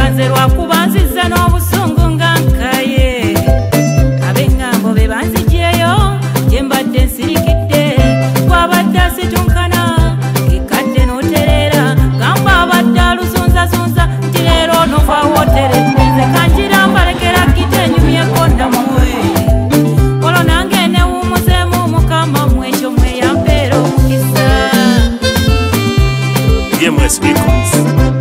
nze lwakubanziza n'obusungu nga nkaye ab'engambo be banzijeeyo gye mbadde nsirikidde gwabadde asitunkana ekadde n'otereera gamba abadde aluzunzazunza nti leero novaawo oteredde nze kanjira mbalekera gita enyumyeko namwe olwo nange newumuzeemu mukama mu ekyo mweyampeera omukisa DMS Records.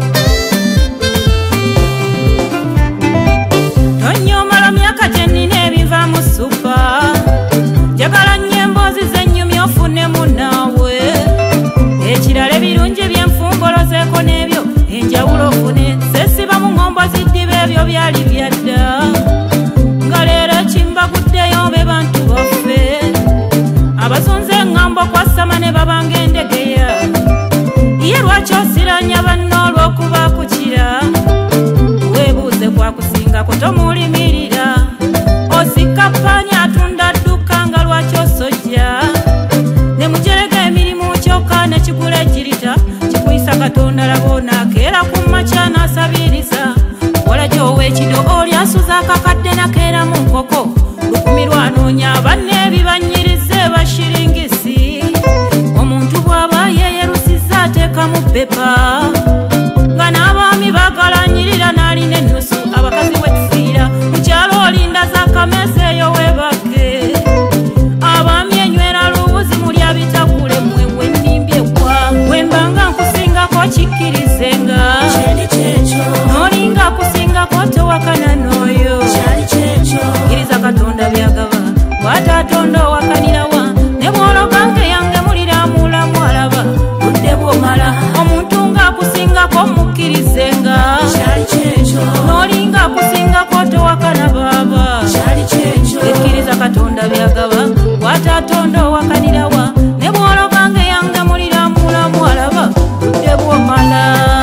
Tonyomala myaka gyenina ebiva mu supa njagala nnyo emboozi zennyumya ofunemu naawe ekirala ebirungi byenfungolozeeko n'ebyo enjawulo ofune sesiba mu ŋŋombo ziddiba ebyo byali byadda nga leero ekimbaguddeyo be bantu baffe abasonze eŋŋambo kwasama ne babanga endegeya ye lwaki osiranya banno olw'okuba kukira weebuuze kwakusingako tomulimirira osikka ppaani atunda dduka nga lwaki osojja ne mujerega emirimu kyokka ne kigula ekirita kikuyisa katonda laba onaakeera ku makya n'asabiriza wala gy'oweekido oli asuza akakadde nakeera mu nkoko lukumi lwanoonya banne ebibanyirize bashiringisi omuntu bw'aba yeeyerusizza ateeka mu pepa nga n'abaami bagalanyirira n'alina ennusu abakazi wetufiira mukyalo olinda z'akamesa eyo webage abaami enywera luwuzi mulya bitakule mwewe nnimbyekwa wembanga nkusingako kikkirizenga n'olinga kusingako towakana n'oyo kkiriza katonda byagaba bw'atatonda owakanirawa ne bw'ologange yange mulira mulamu alaba budde bw'omala omuntu ng'akusingako mukkirizenga n'olinga akusingako towakana baaba ekkiriza katonda byagaba bw'atatonda owakanirawa ne bw'ologange yange mulira mulamu alaba budde bw'omala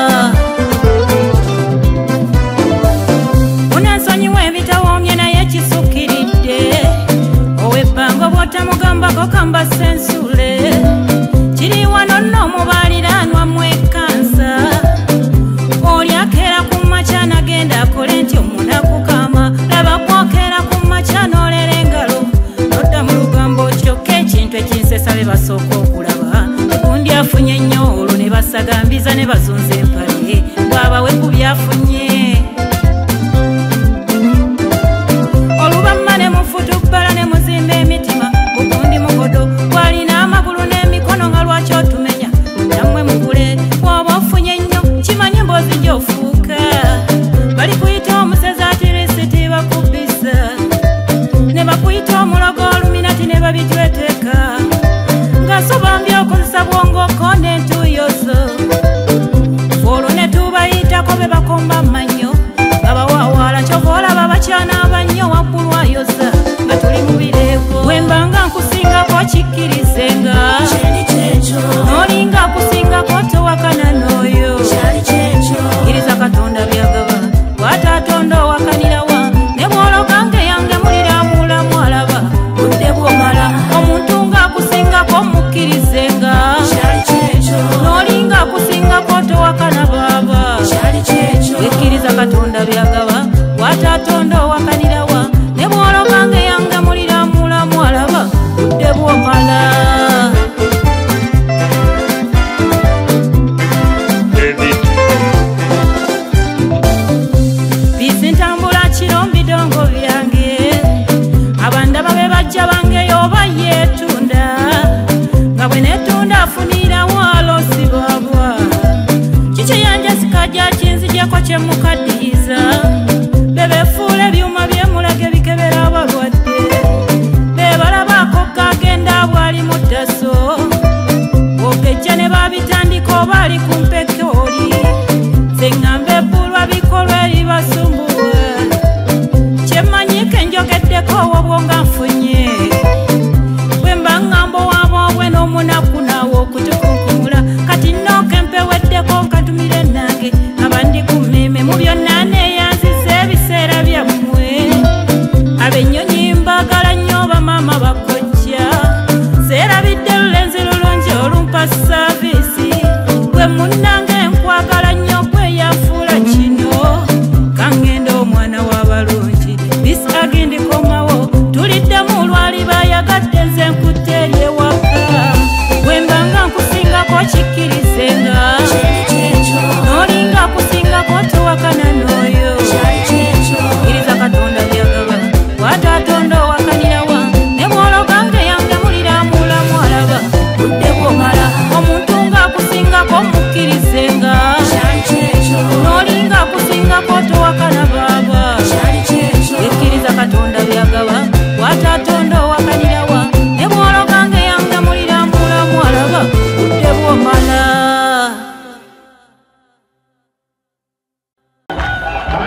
munansonyiwa ebitawoomye naye kisukkiridde ow'ebbanga bw'otamugambako kamba sensule kiri wano nno mubaaliranwa mwekansa oli akeera ku makya nagenda akole nti omunaku kama laba kwokera ku makya n'olera engalo nodda mu lugambo kyokka ekintu ekinsesa be basooka okulaba gundi afunye ennyo olwo ne basagambiza ne bazunza empale bw'abawe ku byafunye olubamma ne mufutubbala ne muzimba emitima bugundi mukodo gwalina amagulu n'emikono nga lwaki otumenya nammwe mugule bw'oba ofunye ennyo kimanye emboozi gy'ofuuka bali kuyita omusezi atirisiti bakubisa ne bakuyita omulogo oluminati ne babitweteeka nga sobambye okozesa bwongoko n'entuuyozo olwo ne tubayitako be bakomba mannyo nga bawawaala kyova olaba bakyana abannyo waggulu ayoza nga tuli mu bireevo wembanga nkusingako kikkirizenga n'olinga akusingako towakana n'oyo kkiriza katonda byagaba bw'atatonda owakanirawa ne bw'ologange yange mulira mulamu alaba budde bw'omala omuntu ng'akusingako mukkirizenga n'olinga akusingako towakana baaba ekkiriza katonda byagaba bw'atatonda owakanirawa ne bw'ologange yange mulira mulamu alaba budde bw'omala bisintambula kiro mbidongo byange abandaba be bajja bange yoba yeetunda nga bwe neetunda afunirawo alosibwabwa kikiyanja sikajja kinzijeko kyemukaddiyiza bebefuula ebyuma byemulage bikebera abalwadde bebalabako kagenda bwali mu ddaso ogejja ne babitandika oba ali ku mpekoli zeŋŋamba ebbulwa bikolwa eribasumbuwa kyemmanyike njogeddeko obwo nga nfunye bwe mba ŋŋamba owaabwabwe n'omunaku naawe okutukunkumula kati nooka empeweddeko nkatumire nange abandi ku mmeme mu byonna neeyanziza ebiseera byammwe ab'ennyonyi mbagala nnyo bamaama bakojja seerabidde lulenzi lulungi olumpa saaviisi gwe munnange nkwagala nnyo gwe yafuula kino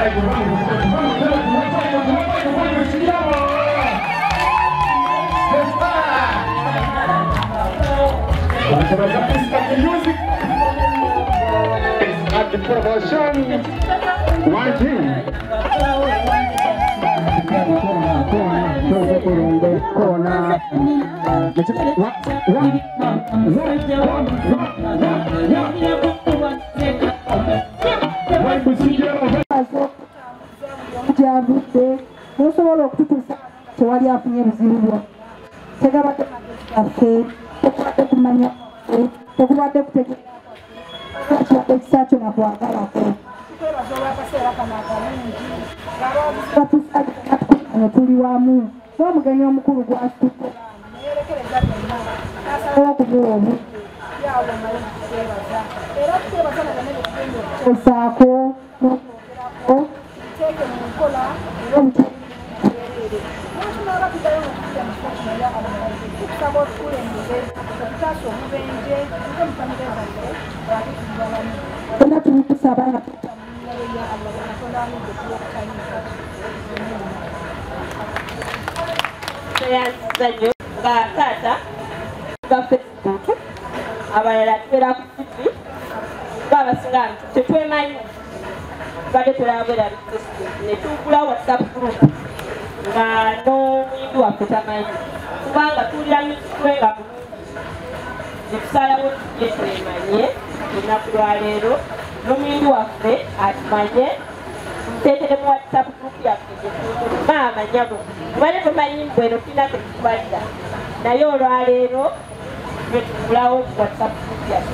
Musobola okututuusa tewali afunye buzibu tegabadde yaffe tekubadde kumanya tekubadde kutegeera ekisa kyo nakwagalako batusaane tuli wamu n'omugenyi omukulu gwasitudde okubuwa omu osaako n'okwogerako taata ba Facebook abalala tubeera ku TV babasinga tetwemanyi badde tulabera Facebook ne tugula WhatsApp group nga n'omuyimbi waffe tamanyi kubanga tuwulira mitwe nga netusalawo tujje twemanye olunaku lwaleero n'omuyimbi waffe atumanye tumuteeteremu WhatsApp group yaffe maamanyabo kubadde tumanyi mbweno tulina tetukubalira naye olwaleero twetugulawo WhatsApp group yaffe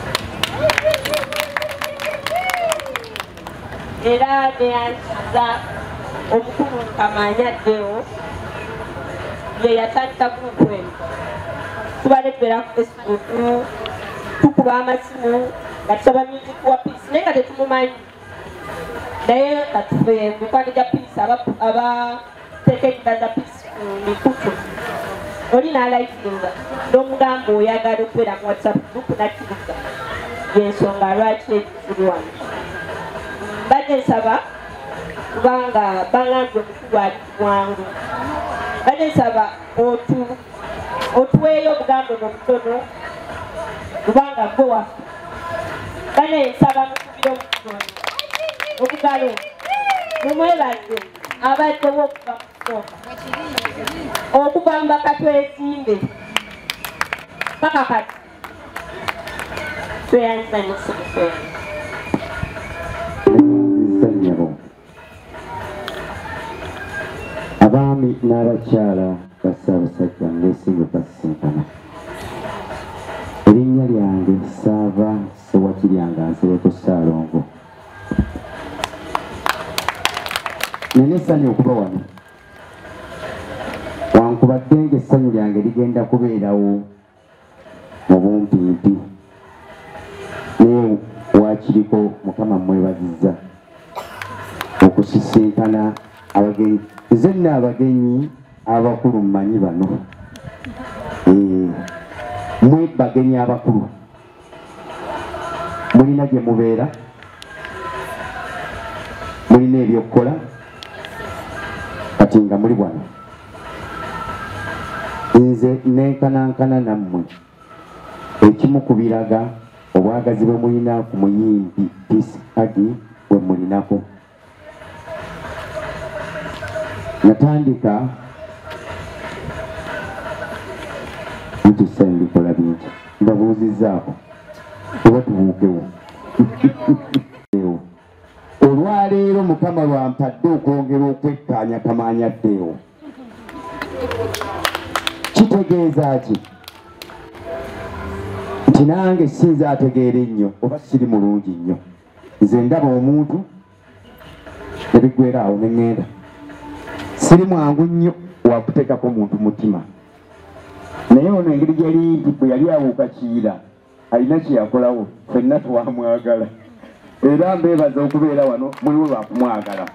era neyansiza omukulu Kamanya Deo ye yatandika gurupu eno tubadde tubeera ku Facebook tukuba amasimu nga tusaba music wa Peace naye nga tetumumanyi naye katufe mikwano gya Peace abateeka ennyimba za Peace ku mikutu oli n'alayikinga n'omugamba oyagala okubeera mu WhatsApp group nakkiriza yensonga lwaki ekiri wano badde nsaba kubanga bangambye omukulu ali mwangu badde nsaba otuweeyo obugambo n'obutono kubanga gwe waffe bane nsaba mukubira omukulu okugalo mumwebaze abaddewo okuva mu kusooka okuva mu bakatwezimbe paka kati tweyanzanyisa musooka abaami n'abakyala basaabasajja ng'esinga basisinkana erinnya lyange Saava Ssewakiryanga Nsereko Ssaalongo nina essanyu okuba wano wankubadde ng'essanyu lyange ligenda kubeerawo mu bumpimpi naye wakiriko Mukama mwebazizza okusisinkana abagenyi nze nno abagenyi abakulu mmanyi bano mwe bagenyi abakulu mulina gye mubeera mulina ebyokukola kati nga muli wano nze nenkanankana nammwe ekimu ku biraga obwagazi bwe mulina ku muyimbi Peace Hagi bwe mulinako natandika ntusa mbikola bingi mbabuuzizzaako oba tubuukewo olwaleero Mukama lwampadde okwongera okwekkaanya Kamanya Deo kitegeeza ki nti nange sinza ategeera ennyo oba siri mulungi nnyo nze ndaba omuntu ebigwera awo neŋŋenda siri mwangu nnyo wakuteekako omuntu mutima naye ono engeri gyali nti bwe yali awuuka Kiira alina kye yakolawo ffenna twamwagala era mbeebaza okubeera wano muliwo lwakumwagala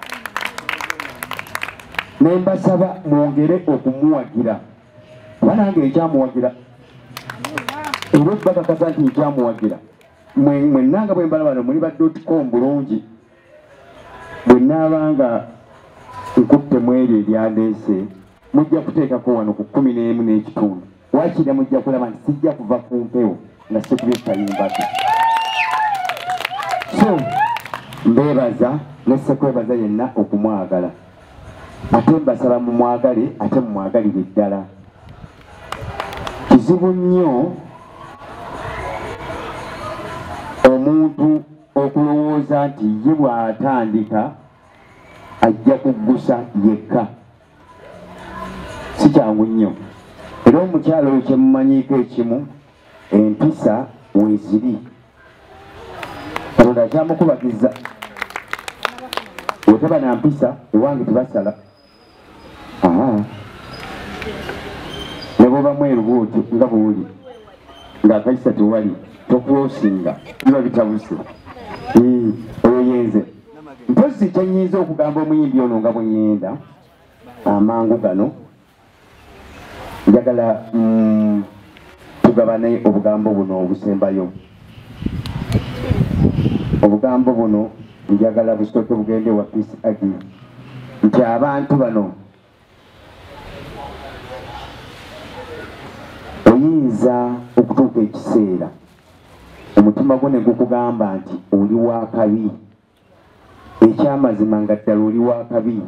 ne mbasaba mwongere okumuwagira kuba nange ekyamuwagira era bakakasa nti ekyamuwagira mwennanga bwe mbala bano muli ba .com bulungi bwe nnaabanga nkuttemu eryo eryandeese mujja kuteekako wano ku 11:30 wakira mujja kulaba nti sijja kuva ku mpewo nga sikubye kayimbako. So mbeebaza nesekwebaza yenna okumwagala ate mbasaba mumwagale ate mumwagalire ddala. Kizibu nnyo omuntu okulowooza nti ye bw'atandika ajja kuggusa yekka. Si kyangu nnyo. Era omukyalo oyo kyemumanyiiko ekimu empisa weeziri. Katonda kyamukubagiza bw'otaba na mpisa ewange tebasala. Ne bw'oba mweru bw'otyo nga bw'oli ng'akayisa tewali tokulosinga biba bitabuse. Oyo yenze mpozi kyennyinza okugamba omuyimbi ono nga bwe ngenda amangu gano njagala tugabane obugambo buno obusembayo. Obugambo buno njagala busooke bugende wa Peace Aggy nti abantu bano oyinza okutuuka ekiseera omutima gwo ne gukugamba nti oli wa kabi, ekyamazima nga ddala oli wa kabi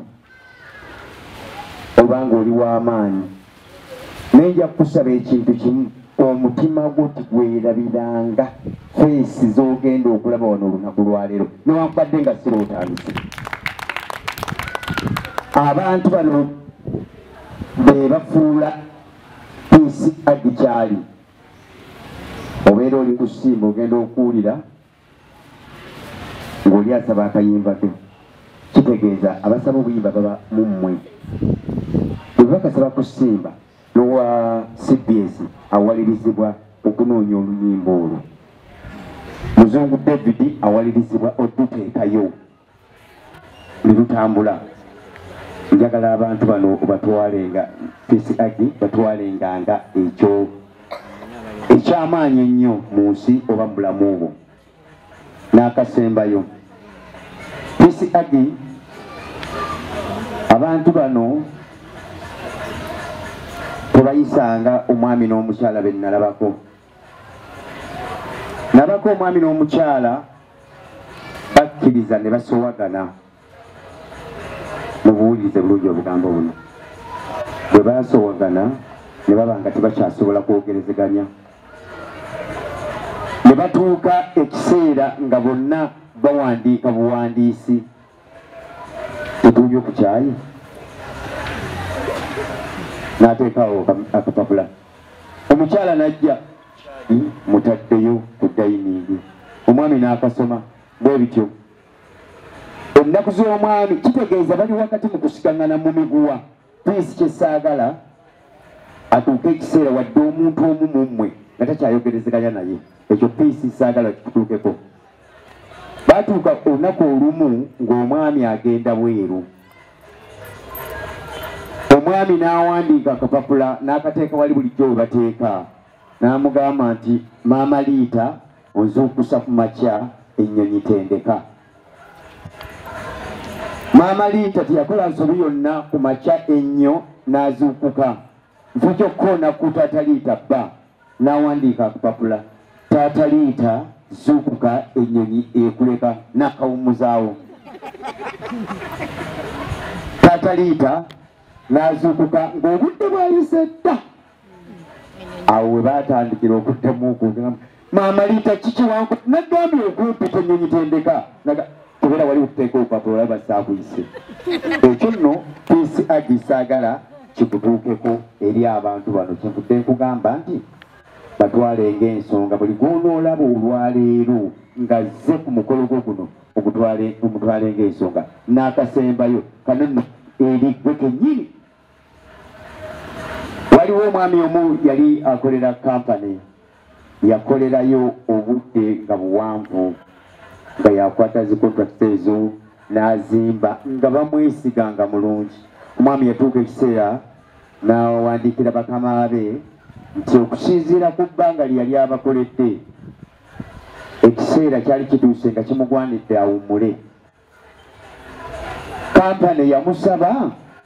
obanga oli w'amaanyi. Nenja kukusaba ekintu kimu, omutima gwo tigwerabiranga feesi z'ogenda okulaba wano olunaku lwaleero newankubadde nga sirootandise. Abantu bano be bafuula Peace Aggy kyali. Obeera oli ku ssimba ogenda okuwulira ng'oli asaba akayimba ke, kitegeeza abasaba obuyimba baba mummwe. Bwe bakasaba ku ssimba n'owa CBS awalirizibwa okunoonya oluyimba olwo. Muzungu David awalirizibwa otuteekayo ne lutambula. Njagala abantu bano batwalenga Peace Aggy batwalenganga ekyo ekyamaanyi ennyo mu nsi oba mu bulamu obwo n'akasembayo. Peace Aggy abantu bano tebayisanga omwami n'omukyala be nalabako. Nalabako omwami n'omukyala bakkiriza ne basowagana. Mubuwulirize bulungi obugambo buno. Bwe basowagana ne baba nga tebakyasobola kwogerezeganya. Ne batuuka ekiseera nga bonna bawandiika buwandiisi. Tetuubye ku kyayi n'ateekawo akapapula. Omukyala n'ajja mutaddeyo ku dayiningi. Omwami n'akasoma bwe bityo. Ennaku z'omwami kitegeeza bali wakati mu kusikangana mu miguwa. Peace kyesaagala atuuke ekiseera wadde omuntu omu mu mmwe nga takyayogerezeganya naye. Ekyo Peace saagala kituukeko. Baatuuka olunaku olumu ng'omwami agenda bweru. Omwami n'awandiika akapapula n'akateeka wali bulijjo we bateeka. N'amugamba nti Maama Liita onzuukusa ku makya ennyonyi tendeka. Maama Liita teyakola nsobi yonna ku makya ennyo n'azuukuka. Nfa kyokka onaku Taata Liita bba n'awandiika akapapula. Taata Liita zuukuka ennyonyi ekuleka n'akawummuzaawo. Taata Liita n'azuukuka ng'obudde bwayise dda. Awo we baatandikira okuddamuku Maama Liita kiki wangu nagambye okumpita ennyonyi tendeka tubera wali okuteeka olupapula olaba saakuyise. Ekyo nno Peace Aggy saagala kikutuukeko eri abantu bano. Kyenvudde nkugamba nti batwalenga ensonga buli gw'onoolaba olwaleero nga zze ku mukolo gwo guno omutwalenga ensonga n'akasembayo kano nno eri gwe kennyini. Waliwo omwami omu yali akolera kampani, yakolerayo obudde nga buwanvu nga yakwata zi contracts ezo n'azimba nga bamwesiganga mulungi. Omwami yatuuka ekiseera n'awandiikira bakama be nti okusinziira ku bbanga lye yali abakoledde ekiseera kyali kituuse nga kimugwanidde awummule. kampani yamusaba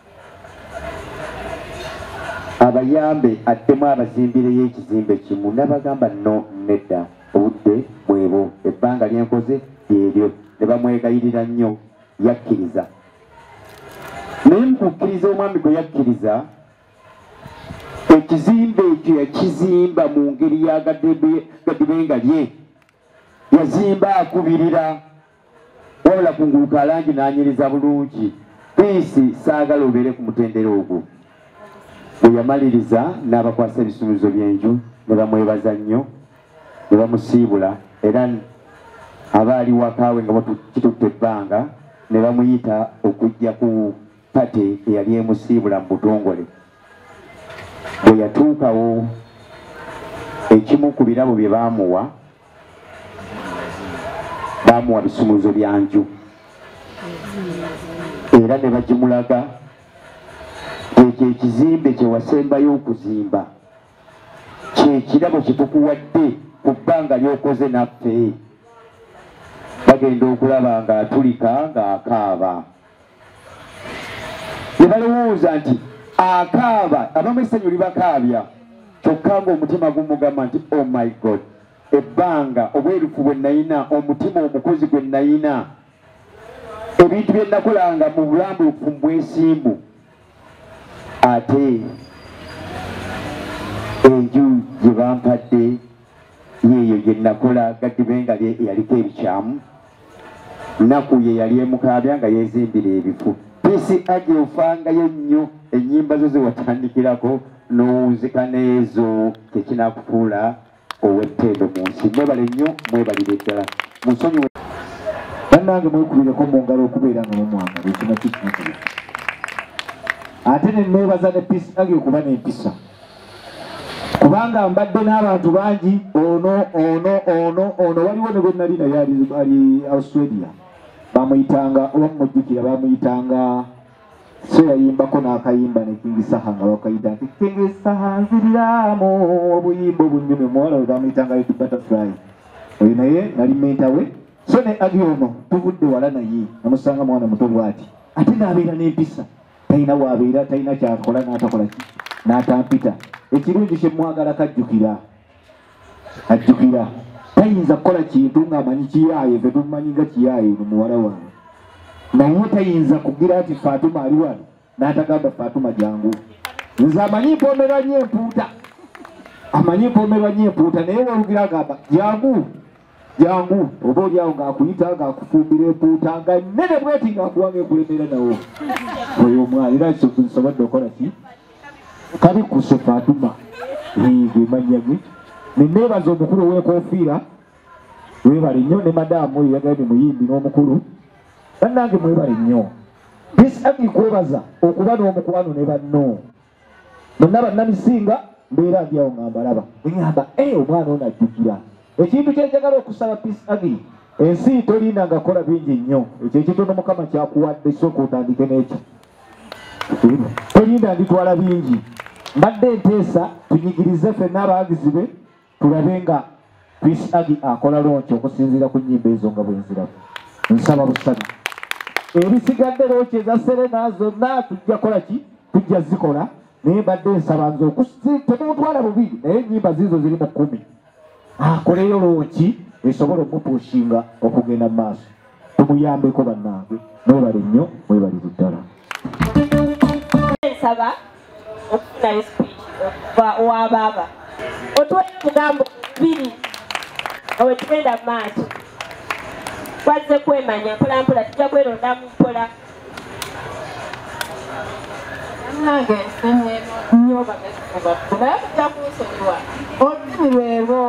abayambe addemu abazimbireyo ekizimbe kimu n'abagamba no nedda obudde bwebo ebbanga lyenkoze lyeryo ne bamwegayirira nnyo yakkiriza naye mukukkiriza omwami gwe yakkiriza ekizimbe ekyo yakizimba mu ngeri ya gadibenga lye yazimba akubirira wabula kunguluka alangi n'anyiriza bulungi piisi saagala obeere ku mutendera ogwo bwe yamaliriza n'abakwasa ebisumuluzo by'enju ne bamwebaza nnyo ne bamusiibula era abaali wakaawe nga bakitutte ebbanga ne bamuyita okujja ku pate eyali emusiibula mu butongole bwe yatuukawo ekimu ku birabo bye baamuwa bisumuluzo bya nju era ne bagimulaga ekyo ekizimbe kye wasembayo okuzimba kyekirabo kye tukuwadde ku bbanga ly'okoze naffe bagenda okulaba ng'atulika ng'akaaba ne balowooza nti akaaba abamu essanyu libakaabya kyokka ng'omutima gumugamba nti oh my god ebbanga obwerufu bwe nayina omutima omukozi gwe nayina ebintu bye nakolanga mu bulambuufu mu bwesimbu ate enju gye bampadde yeeyo gye nakola gadibenga yaliko ebikyamu nnaku ye yali emukaabya nga yeezimbira ebifu pisi age ofangayo nnyo ennyimba zo ze watandikirako n'owunzika n'ezo tekinakufuula ow'ettendo mu nsi mwebale nnyo mwebalire ddala munsonyiwe bannange mwekubireko mu ngalo okubeera nga mumwambala ekino kikukiri ate ne neebaza ne pisi age okuba n'empisa kubanga mbadde n'abantu bangi ono waliwo ne gwe nali naye ali Australia bamuyitanga oba mumujjukira bamuyitanga so yayimbako n'akayimba ne kingisaha nga bakayita nti kingisaha nziriramu obuyimba obunyume omuwala we bamuyitanga Lady Butterfly oyo naye nali menta we so ne agi ono tuvudde wala naye namusanga mwana muto bwati ate n'abeera n'empisa talina waabeera talina kyakola n'atakola ki n'atampita ekirungi kyemwagala kajjukira ajjukira tayinza kukola kintu ng'amanyi kiyaaye fe tumumanyi nga kiyaaye no muwala wange naye tayinza kugira nti Fatuma ali wano n'atagamba Fatuma jangu nze amanyi mpomerwa nnyo empuuta amanyi mpomerwa nnyo empuuta naye walugira agamba jangu oba oliawo ng'akuyita ng'akufumbira empuuta nga nnene bweti ng'akuwanga ekulemera nawo oyo omwana era nsobodde okola ki kali kuse Fatuma gwe mannya ge neneebaza omukulu ow'enkofiira webale nnyo ne madaamu oyo yagambye muyimbi n'omukulu bannange mwebale nnyo isi kwebaza okuba n'omukwano ne banno bonna bannamisinga mbeera ndyawo ngamba laba eŋamba omwana ono ajjukira ekintu kyenjagala okusaba Peace ensi tolinda nga kola bingi nnyo ekyo ekitono Mukama kyakuwadde sooka otandike n'ekyo tolinda nditwala bingi mbadde nteesa tunyigirize ffenna abawagizi be tulabe nga Peace akola lonki okusinziira ku nnyimba ezo nga bwenzirabu nsaba busabi ebisigadde lonki eza Serena zonna tujja kola ki tujja zikola naye mbadde nsaba nze temutwala bubiri naye ennyimba ziizo ziri mu 10 akoleyo lonki esobola omupuushinga okugenda mu maaso tumuyambeko bannange mwebale nnyo mwebalire ddala nsaba okufunayo speech okuva owabaaba otwala omugambo 2 nga we tugenda mu maaso twazze kwemanya mpolampola tujja kwerondamu mpola nange nsinyemo nnyo bagasibafu naye tujja kunsonyiwa olulimi lwebo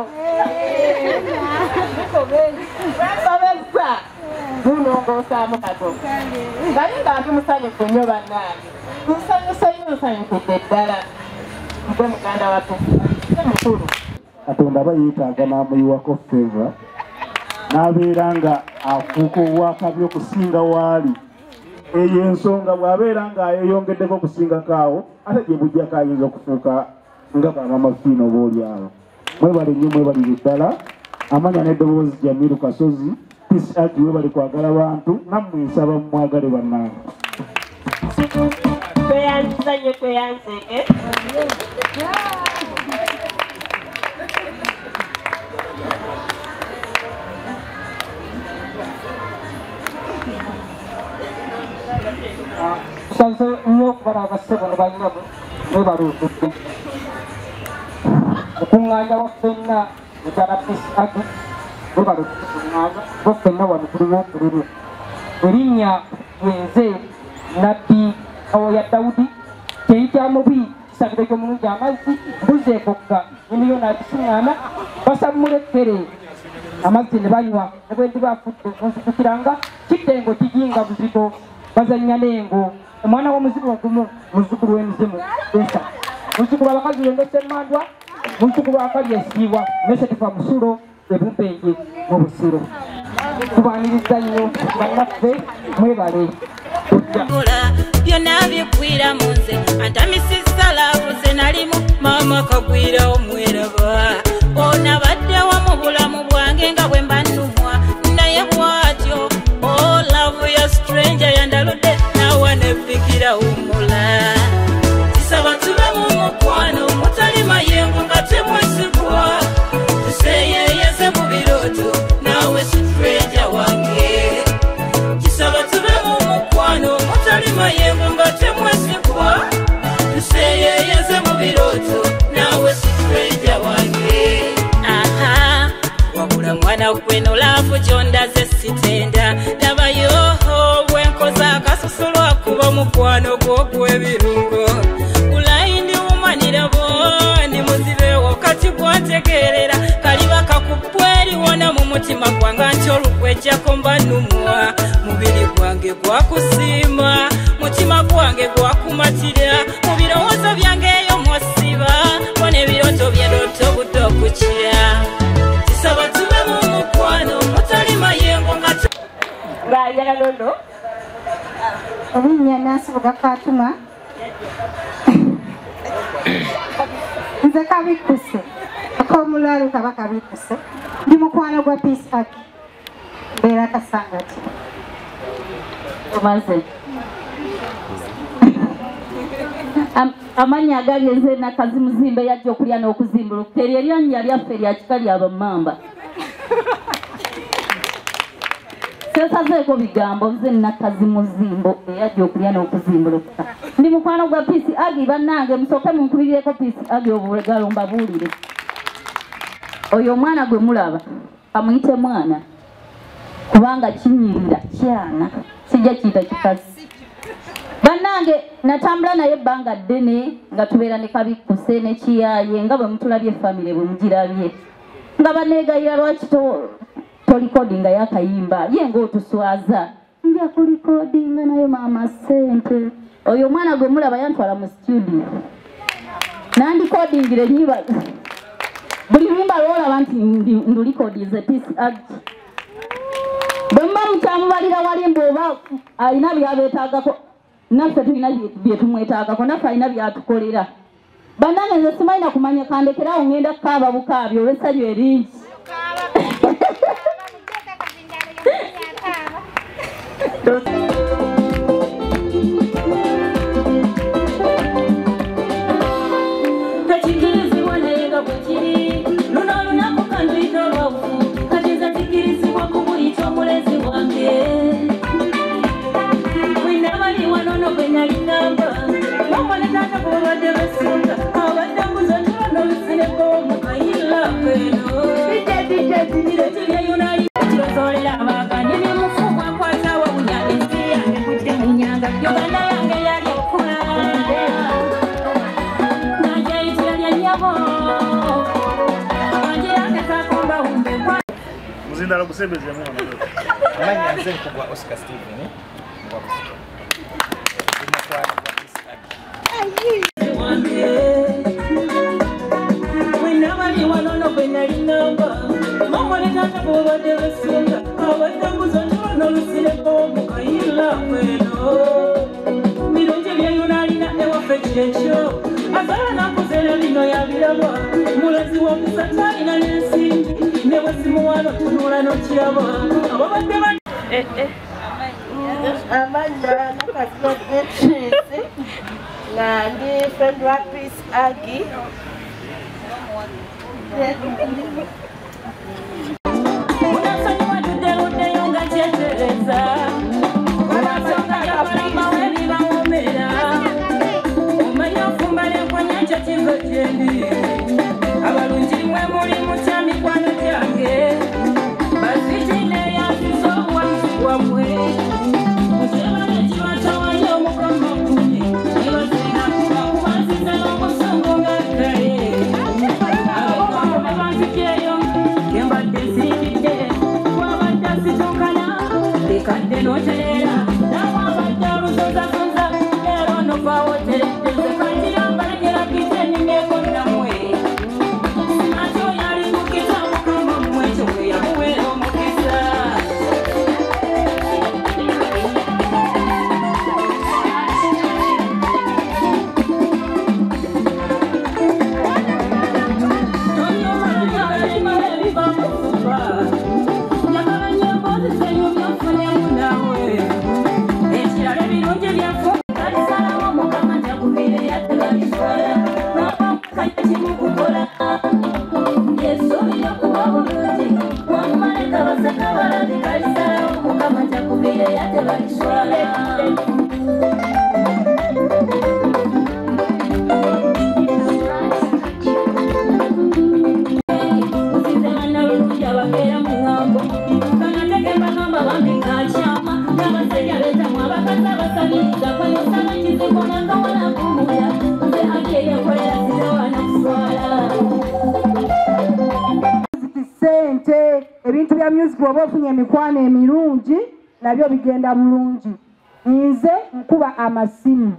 lwasobezza lunongoosaamu katono naye nga nti musanyufu nnyo bannange nsanyuse nnyo nsanyukidde ddala nze muganda wa Peace mukulu Katonda bayeetaaga n'amuyiwako feva n'abeera nga afuuka obwakabi okusinga waali eyo ensonga bw'abeera ng'ayeyongeddeko okusingako awo ate gye bujjako ayinza okufuuka nga bamamafiino oba oli awo mwebale nnyo mwebalire ddala amanya n'eddoboozi Jamiru Kasozi Peace webali kwagala bantu nammwe nsaba mumwagale bannange tweyanzanye tweyanzeke sanse nnyo okubala abassebo ne banyabo bebaluukudde okuŋŋaanya waffenna ekyala pisagi bebaluukudde kuŋŋaanya waffenna wano tuliwo okululu erinnya yenze nabbi awoya dawudi kyeyita mubi kisabiro gy'omulungi amazzi mbuzi ekokka emiliyoni agisiŋŋaana basammula ekkere amazzi ne banywa ne bwe ndi bafudde onzijukiranga kiddengo kijinga buzito bazannya n'engo omwana w'omuzibu ogumu muzzukulu w'emizimu esa muzzukulu abakazi wendese emmandwa muzzukulu akali esiibwa mesetufa musulo ebumpenje mu busiro tubaaniriza nnyo bannaffe mwebale byonna biggwira mu nze antamisizza laavuze nalimu maama kagwira omweraba ona baddewa mu bulamu bwange nga bwe mba nnumwa naye bwatyo oh love ya stranger yandaludde nawe nefikira umula kisaba tube mu mukwano mutali mayengo nga temwesigwa tuseyeyeze mu biroto nawe stranger wange kisaba tube mu mukwano mutali mayengo nga temwesigwa tuseyeyeze mu biroto nawe stranger wange aha wabula mwana gweno laafu gyondaze sitenda labayoho bwenkoza akasusulo akuba mukwano gw'ogw'ebirungo kulayindi wumanira bondi muzibewo kati gwategeerera kaliba kakubweriwona mu mutima gwange nti olugwejjako mba nnumwa mubiri gwange gwakusiima mutima gwange gwakumatira mu birowoozo byange eyo mwosiba bona ebiroto byeroto budde okukira kisaba tube mu mukwano mutali mayengo nga ng'ayagala londo Erinnya Nansibuga Fatuma. Nze kabikkuse ak'omulwalo kaba kabikkuse ndi mukwano gwa Peace Act mbeera Kasangati omaze amanya agali enze nakazi muzimbe yajja okulya n'okuzimbulukuka eryo eryannya lyaffe lya kika lya Bamamba sesazeeko bigambo nze nakazi muzimbo eyajja okulya n'okuzimbulukuka ndi mukwano gwa Peace Agi bannange musooke munkubirireko Peace Agi obulagalo mbabuulire oyo omwana gwe mulaba amuyite mwana kubanga kinyirira kyana sijja kiyita kikazi bannange natambula naye ebbanga ddene nga tubeera ne kabikkuse ne kiyaye nga bwe mutulabye famire bwe mugirabye nga baneegayira lwaki tolikodinga yakayimba ye ng'otuswaza nja kulikodinga naye maama ssente oyo omwana gwe mulaba yantwala mu studio nandikodingire nyibaza buli luyimba lwolaba nti ndulikodinze Peace Act bwe mba mukyamubalira wali mbwoba alina byabeetaagako naffe tulina byetumwetaagako naffe alina byatukolera bannange nze simalina kumanya kandekerawo ngenda kukaaba bukaabi olw'essanyu eringi tekikirizibwa naye nga bwe kiri luno olunaku kanduyita olwavu kati nze kikirizibwa kumuyita omulezi wange bwinabali wanono bwe nalingamba mama ne taata bwe babadde besonga abadde mbuza tulo n'olusineko mukayira kweno bijebijebirekiryeyonali kirozolera abaaganye bimufugwa nkwata wabunya ensi yange kudde mu nyanga yoganda yange yali okula najayitira lya nnyabo wange yange takomba wumbekwa muzindala kusembezemu amanya nze nkugwa Oscar Steven ngwa mukwano gwa Peace Act wenabali wanono bwe nalinamba mama ne taata bwe babadde besonga abadde mbuza ntulo n'olusineko mukayira kweno mirungi byeyona alina ewaffe kyekyo azala nakuzera lino yabiraba mulezi w'omukisa talina n'ensimbi ne bwe simuwano tunula n'okiraba ababadde Amanda nakasino Beatrice na ndi friend wa Peace Agi. Ebintu bya music oba ofunye emikwano emirungi nabyo bigenda bulungi. Nze nkuba amasimu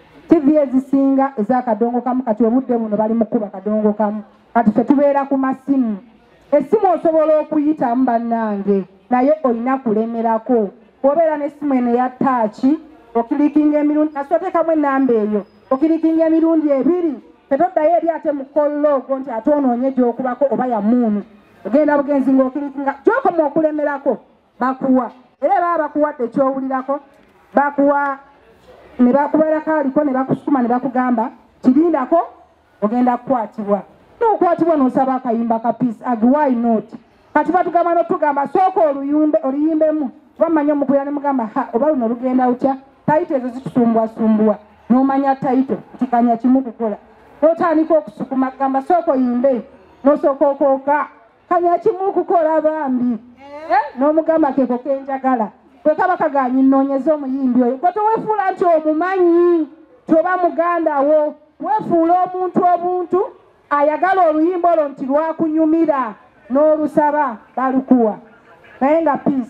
TV ezisinga ez'akadongo kamu kati obudde buno bali mukuba kadongo kamu kati ffe tubeera ku masimu. Essimu osobola okuyitamu bannange naye olina kulemerako. Obeera n'essimu eno eya ttaachi okirikinga emirundi nasoteekamu ennamba eyo okirikinga emirundi ebiri ffe toddayo eri ate mu kollogo nti ate onoonye gy'okubako oba ya muunu. Ogenda bugenzi ng'okirikinga gy'okoma okulemerako bakuwa era baba bakuwadde ekyowulirako bakuwa ne bakubeerako aliko ne bakusukuma ne bakugamba kirindako ogenda kukwatibwa n'okukwatibwa n'osaba akayimba ka Peace Agi why not kati batugamba n'otugamba sooka oluyimbemu bamanya omugwira ne mugamba oba luno lugenda utya tayito ezo zitusumbwasumbwa n'omanya tayito nti kanya kimu kukola n'otandika okusukuma gamba sooka oyimbe n'osooka okooka kanya kimu kukola bambi n'omugamba keko kenjagala bwe kaba kaganyi nnoonyeza omuyimbi oyo gwe toweefuula nti omumanyi tioba muganda wo weefuula omuntu obuntu ayagala oluyimba olwo nti lwakunyumira n'olusaba balukuwa naye nga Peace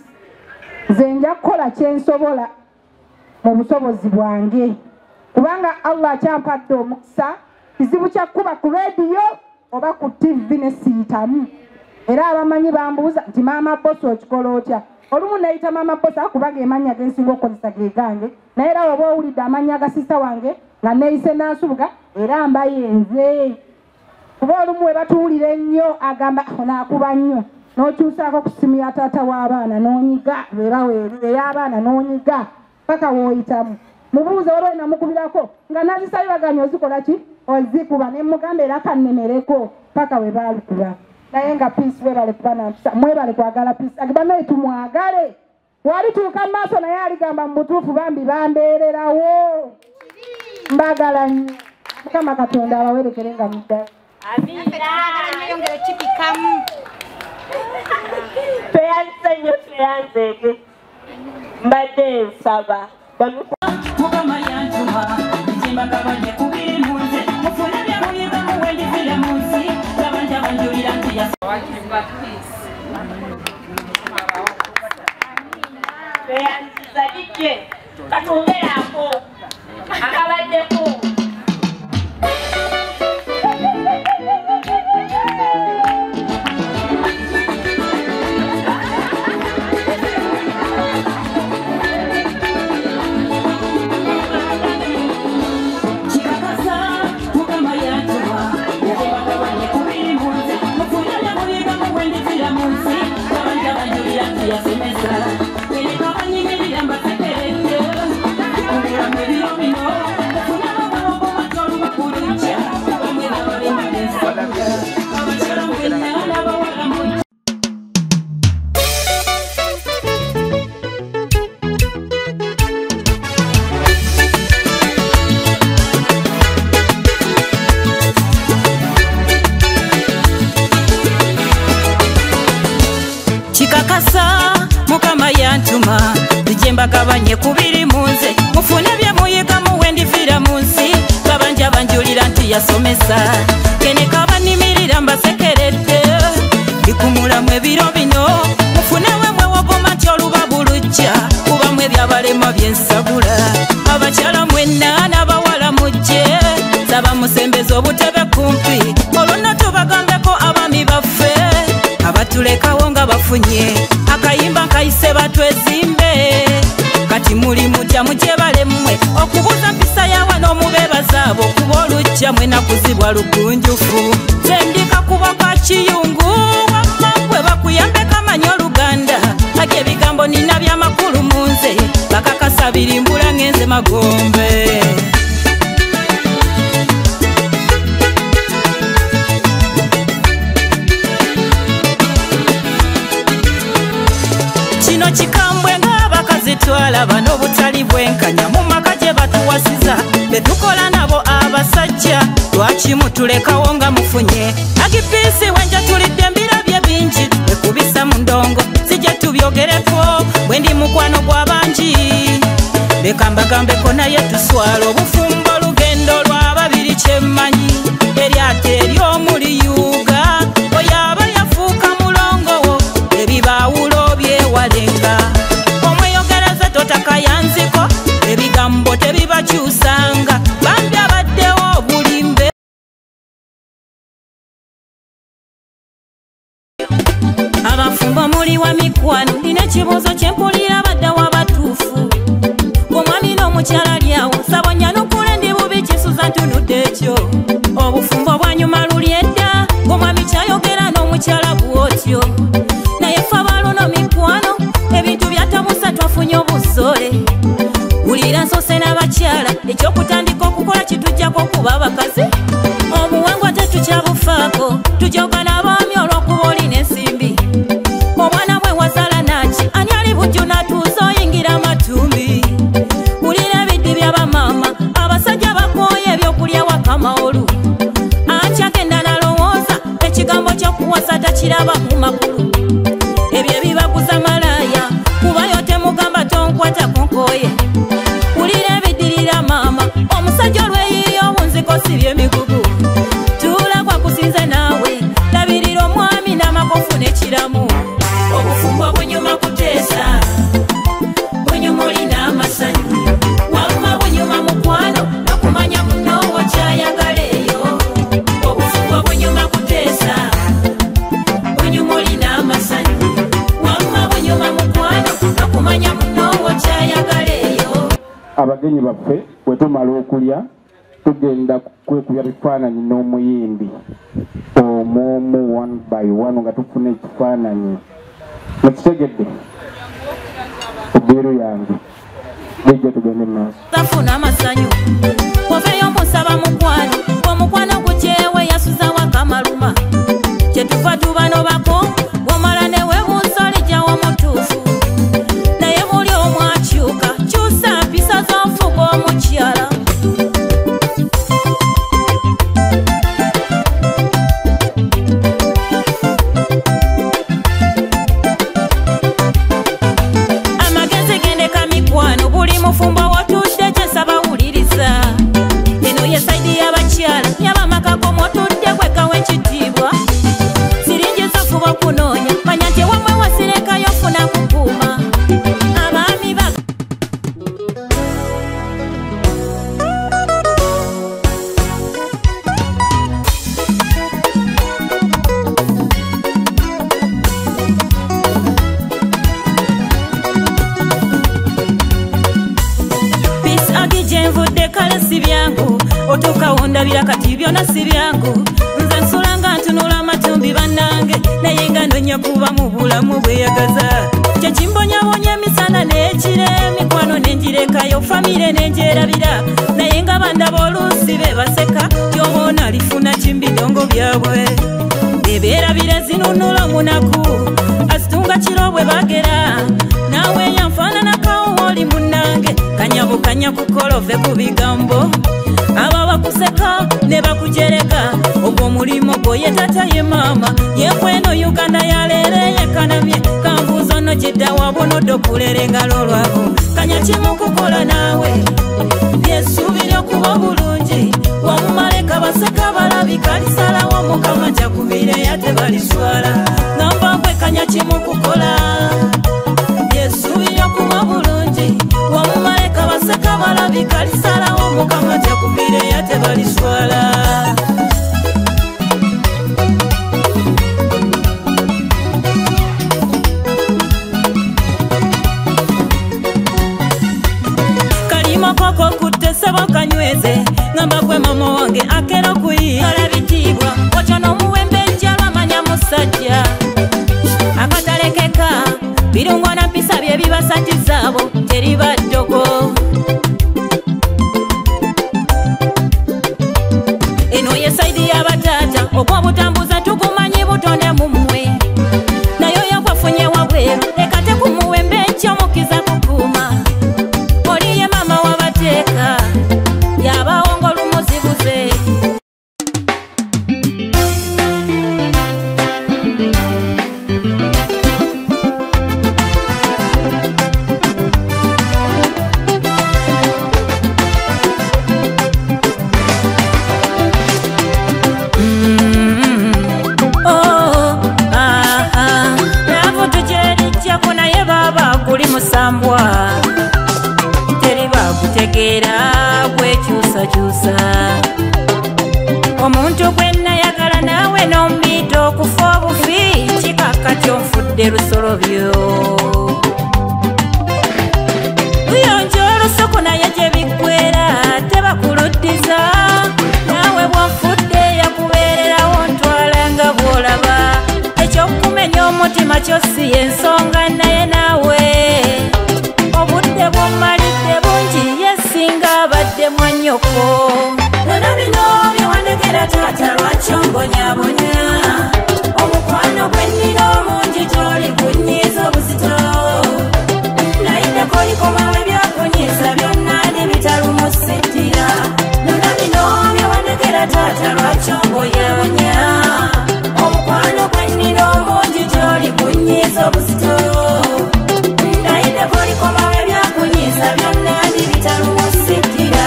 nze nja kukola kyensobola mu busobozi bwange kubanga Allah akyampadde omukisa kizibu kya kuba ku radio oba ku TV ne siitamu era abamanyi bambuuza nti maama bosi okikola otya olumu nayita maama bosi akubaga emanya gensinga okukozesa ge gange naye era oba owulidde amanya agasisa wange nga neeyise nansubuga era mbayenze kuba olumu we batuwulira ennyo agamba naakuba nnyo n'okyusaako ku ssimu ya taata w'abaana n'onyiga era ey'abaana n'onyiga paka w'oyitamu mubuuze waba olina mukubirako nga nazisayibaganya ozikola ki ozikuba ne mugamba era kannemereko paka we baalukuba naye nga Peace webale kuba nampisa mwebale kwagala Peace agiba naye tumwagale walituuka maaso naye aligamba mu butuufu bambi bambeererawo mbagala nnyo Mukama Katonda abawerekere nga muddala Amina chipikamu peyanze nyo peyanzege mbadde nsaba Mukama yantuma njimba kabanje kubiri munze mufuna bya muyiba muwendi vile munsi kabanja banjulira ntiya peyanziza dije katuberako akabaddeko ya semestra, que le toca ni me dirán, va a ser que mbagabanye kubiri munze mufune bye muyiga muwendifira munsi kabanja banjulira nti yasomesa kene kabanimirira mbasekeredde bikumula mwe biro bino mufune wemwe wogoma nti olubabu lujja kuba mwe byabalema byensabula abakyala mwenna n'abawala mujje saba musembeza obutebe kumpi olwonna tubagambeko abaami baffe abatulekawo nga bafunye akayimba nkayise batwezimbe kati muli mutya mujebale mmwe okubuza mpisa yawa n'omubebazaabo kuba olujja mwena kuzibwa lugunjufu sendika kuba kwa kiyungu wamagwe bakuyambe kamanyi oluganda age ebigambo nina byamakulu munze bakakasa birimbula ngenze magombe kino kikambwe ng'abakazitwala bano obutali bwenkanya mu maka gye batuwasiza betukola nabo abasajja lwaki mutulekawo nga mufunye agipiisi wenja tulidde mbirabye bingi ekubisa mu ndongo sijja tubyogereko bwe ndi mukwano gw'abangi leka mbagambeko naye tuswala obufumbo olugendo lw'ababiri kyemmanyi eryato ery'omuli yuga oyaba yafuuka mulongowo ebibaawulo byewalenga omweyogereze totakayanziko ebigambo tebibakyusanga bambi abaddewo obulimbe abafumbo muli wa mikwano nina ekibuuzo kyempulira baddawo abatuufu omwami n'omukyala lyawo sabonya nokula ndi bubi kisuza ntunudde ekyo obufumbo bwanyuma luli edda ng'omwami kyayogera n'omukyala bwotyo naye ffe abaluno mikwano ebintu byatamusa twafunye obusole wulira nsose n'abakyala ekyokutandika okukola kitujjako okuba abakazi obuwangwa tetukyabufaako tujoga n'abaami olw'okuba olina ensimbi omwana bwe wasala naki ani ali bujju natuuza oyingira amatumbi wulira ebiddi by'abamaama abasajja bakooye ebyokulya wakamawolu anti agenda nalowooza ekigambo ky'okuwasa takiraba mu makulu ebyo ebibaguza malaaya kubayo temugamba tonkwata kunkooye wulira ebiddirira maama omusajja olweyiiyo obunziko si by'emigugu tuula kwa kusinze naawe labirira omwami n'amakofu n'ekiramu obufumbo bunyuma kuteesa bunyuma olina amasanyu wamma bunyuma mukwano nokumanya munoowo kyayagala eyo obufumbo bunyuma kuteesa bunyuma olina amasanyu wamma bunyuma mukwano nokumanya munoowo kyayagala eyo abagenyi baffe bwe tumala okulya tugenda kwekubya bifaananyi n'omuyimbi omwomu one by one nga tufuna ekifaananyi mukitegedde ebbiiru yange bijja tugende maaso tafuna amasanyu oveyo musaba mukwano omukwano gukyewe yasuza wakamaluma kyetuva tubanobako womala newebunsoli gyawo mutuufu naye buli omwakyuka kyusa mpisa z'ofuga omukyala amagezi gendeka mikwano buli mufumbo wotudde kyensaba wuliriza eno ye saidi y'abakyala yabamakako motudde gwekawo ekitiibwa siringi zofuba okunoonya manya nti wamwe wasirekayo funa kukuuma abaami ba Peace agije nvudde kale si byangu otuukawo ndabira kati byonna si byangu nze nsulanga ntunula amatumbi bannange naye nga ndonya kuba mu bulamu bweyagaza kyekimbonyabonya emisana n'ekire mikwano nenjirekayo famire nenjerabira naye nga bandaba oluusi be baseka tyoboona lifuna kimbidongo byabwe bebeerabire zinunula omunaku asitunga kiro bwe bagera nawe yanfaananakawo oli munnange kanyabukanya kukolove ku bigambo aba bakuseka ne bakujereka ogwo mulimu gwo ye tata ye maama yekweno Uganda yaleere yekanamye kambuzo no jidda wabonodde okulera engalo lwabo kanya kimukukola naawe byesuubira okuba bulungi wamumaleka baseka balabika lisalawo mukama jakubire yate baliswala namba kwe kanya kimukukola byesuubira okuba bulungi wamumaleka baseka balabika lisalawo mukama jakubire yate baliswala koko kuteseba kanyweze ngamba kwe mama wange akera kuyala bitibwa ocho n'omuwembe njala manya musajja akatalekeka birungwa na mpisa bye bibasatizaabo teri baddogo eno ye saidi y'abataata okwobutambuza tukumanyi butonde mumwe nayo yakwafunye wabweru leka tekumuwembe nkyomukiza kukuuma yabaongo lumuzibuze navutujerijja kunaye baba kuli musambwa tegeera gwekyusakyusa omuntu gwe nayagala naawe n'ombiita okufa obufi kikakati onfudde lusolobyo luyonja olusuku naye gye biggwera tebakuluddiza naawe bwonfudde yakubeererawo ntwala nga bw'olaba ekyokumenya omutima kyo si y'ensonga naye naawe obudde bw'omalidde bungi yesinga abadde mwanyoko nona bino byewandekera taata lwakyongonyabonya omukwano gwennina omungi gy'oli kunyiiza obuzito nayiddeko likomawe byakunyiiza byonna nebitalumusitira nona bino byewandekera taata lwakyongonyabonya omukwano gwennina omungi gy'oli kunyiiza obuzito nayiddeko likomawe byakunyiiza byonna nebitalumusitira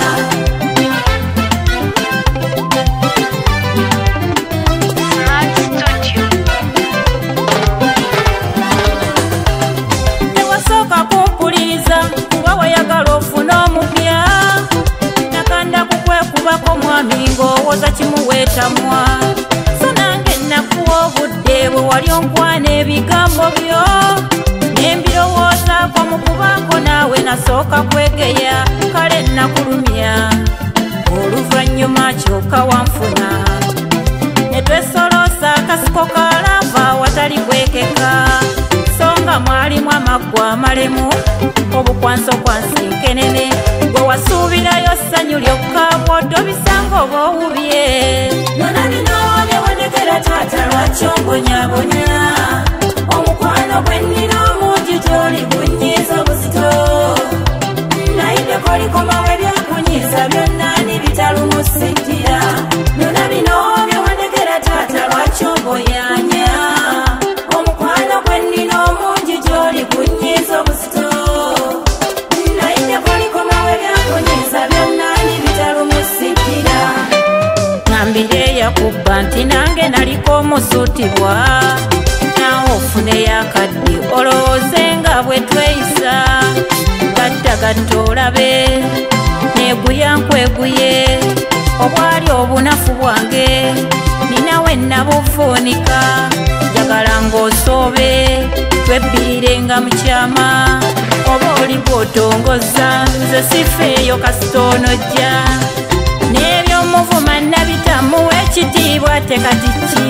tewasooka kumpuliriza kuba wayagala ofuna omupya nakanda kukwekubako mwami ng'owooza kimuweetamwa so nange nakuwa obudde bwe wali onkwana ebigambo byo nembirowoozaako mu kubaako naawe nasooka kwegeya kale nakulumya oluvannyuma kyokka wanfuna ne twesoloosa akasiko kalava watali kwekeka so nga mwalimu amaggwa amalemu obukwanso kwansi nkenene gwe wasuubirayo ssanyu lyokka bwoddo bisanga oba owubye nona bino byewandekera taata lwakyongonyabonya omukwano gwennina omungi gy'oli kunyiiza obuzito nayiddeko likomawe byakunyiiza byonna nebitalumusitira nona bino byewandekera taata lwakyongoyanya omukwano gwennina omungi gy'oli kunyiiza obuzito nayiddeko likomawe byakunyiiza byonna nebitalumusitira ngambire yakubba nti nange naliko omusutibwa nawe ofune yakadde olowooze nga bwe tweyisa gattagatta olabe neeguya nkweguye obwali obunafu bwange ninawe nabufuunika njagala ng'osoobe twebbirirenga mu kyama oba oli bw'otongoza nze sifeeyo kasitoonojja n'ebyomuvuma nabitamuwa ekitiibwa tekatiki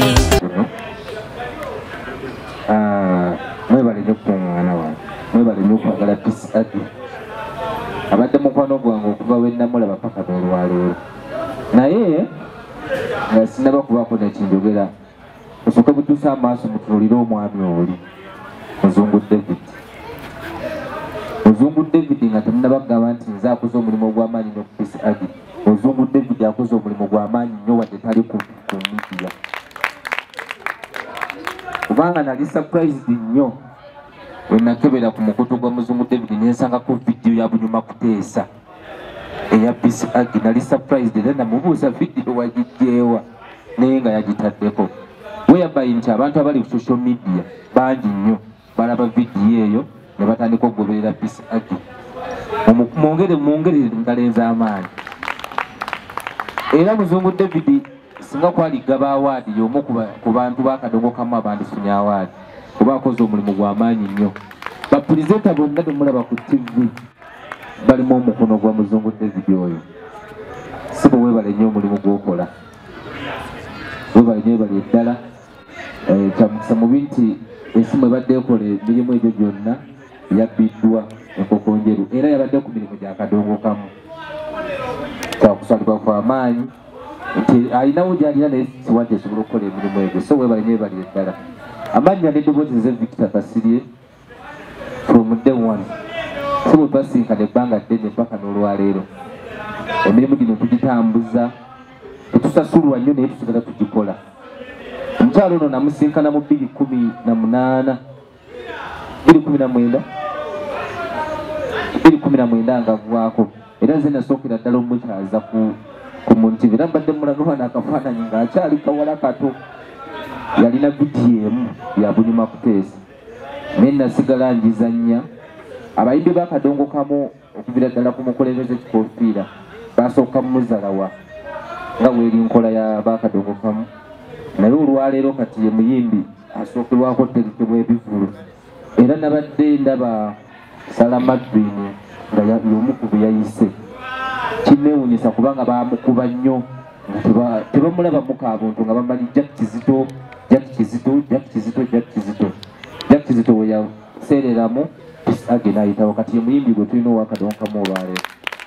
mwebale nnyo okukuŋŋaana wange mwebale nnyo okwagala pisi adi abadde mukwano gwange okuva wennamulaba paka n'olwaleero naye nga sinaba kubaako nekinjogera osooke butuuse amaaso mutunuulire omwami oli Muzungu David. Muzungu David nga temunaba kugamba nti nze akoze omulimu ogw'amaanyi nnyo ku pisi adi. Muzungu David akoze omulimu gw'amaanyi nnyo wadde tali ku midiya. kubanga nali surprised nnyo when nkebera ku mukutu gwa Muzungu David nensangako vidiyo ya Bunyuma Kuteesa eya Peace Agi. Nali surprised era namubuuza vidiyo wagijjeewa naye nga yagitaddeko. Whereby nti abantu abali ku social media bangi nnyo balaba vidiyo eyo ne batandika okugoberera Peace Agi. Mwongere ngalenza amaanyi. Era Muzungu David singa kwali gaba award y'omu ku bantu b'akadongo kamu abandifunye award kuba akoze omulimu gw'amaanyi nnyo. Bapulizenta bonna temulaba ku TV balimu omukono gwa Muzungu David oyo. Si bwe weebale nnyo omulimu gw'okola, weebale nnyo weebale eddala. Kyamukisa mubi nti ensimu ebadde ekola emirimu egyo gyonna yabbiddwa enkoko njeru era yabadde ku mirimu gy'akadongo kamu. Kyakusalibwa kwa amaanyi nti alinawo gy'alina naye siwanja esobola okukola emirimu egyo. So weebale nnyo weebale eddala. Amannya n'eddoboozi ze Victor Kasirye from day one. Si bwe twasinkana ebbanga ddene mpaka n'olwaleero. Emirimu gino tugitambuza, tetusasulwa nnyo naye tusigala tugikola. Omukyalo ono namusinkana mu 2018 ng'avaako era nze nasookera ddala omukyaza ku muntu era mbadde mulagawa n'akafaananyi ng'akyali kawala kato. Yalina vidiyo emu ya Bunyuma Kuteesa naye nasigala ngizannya. Abayimbi b'akadongo kamu okubira ddala ku mukulembeze ekikoofiira basooka muzalawa nga bweri nkola ya b'akadongo kamu, naye olwaleero kati ye muyimbi asookerwako terikebwa ebivulu. Era nabadde ndaba Salamadini nga y'omu ku be yayise. Kinneewuunyisa kubanga bamukuba nnyo tebamulabamuko abuntu nga bamali Jack Kizito we yaseereramu Peace Agi n'ayitawo. Kati ye muyimbi gwe tulina ow'akadongo kamu olwaleero.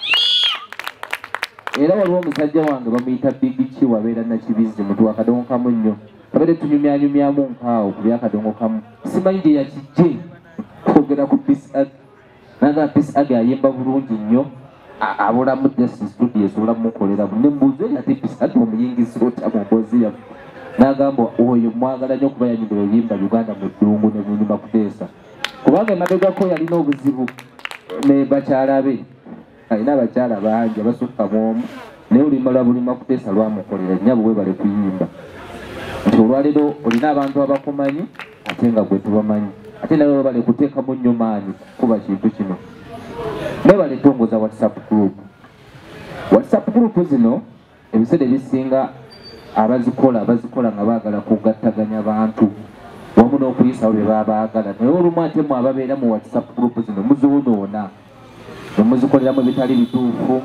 Era waliwo omusajja wange bamuyita Big Chi wabeera Nakibizi muntu wakadongo kamu nnyo. Kabadde tunyumyanyumyamu nkaawo ku byakadongo kamu. Simanyi gye yakijje kwogera ku Peace Agi. Naga Peace Agi ayimba bulungi nnyo abulamu Justice Studio esobola mumukoleramu. Ne mbuuza ate Peace Agi omuyingiza otya mu mboozi yaffe. N'agamba oyo mwagala nnyo kuba yanyimbira oyimba Uganda mu ddungu ne Bunyuma Kuteesa. Kubanga emabegako yalina obuzibu ne bakyala be. Alina abakyala bangi abasukka mu omu naye oluyimba lwa Bunyuma Kuteesa lwamukolera nnyabo weebale kuyimba. Nti olwaleero olina abantu abakumanyi ate nga gwe tubamanyi ate naye weebale kuteekamu nnyo maanyi kuba kintu kino. Weebale tongoza WhatsApp group. WhatsApp group zino ebiseera ebisinga abazikola nga baagala kugattaganya bantu wamu n'okuyisawo bye baba baagala, naye olumu ate mu ababeera mu WhatsApp group zino muzoonoona ne muzikoleramu ebitali bituufu.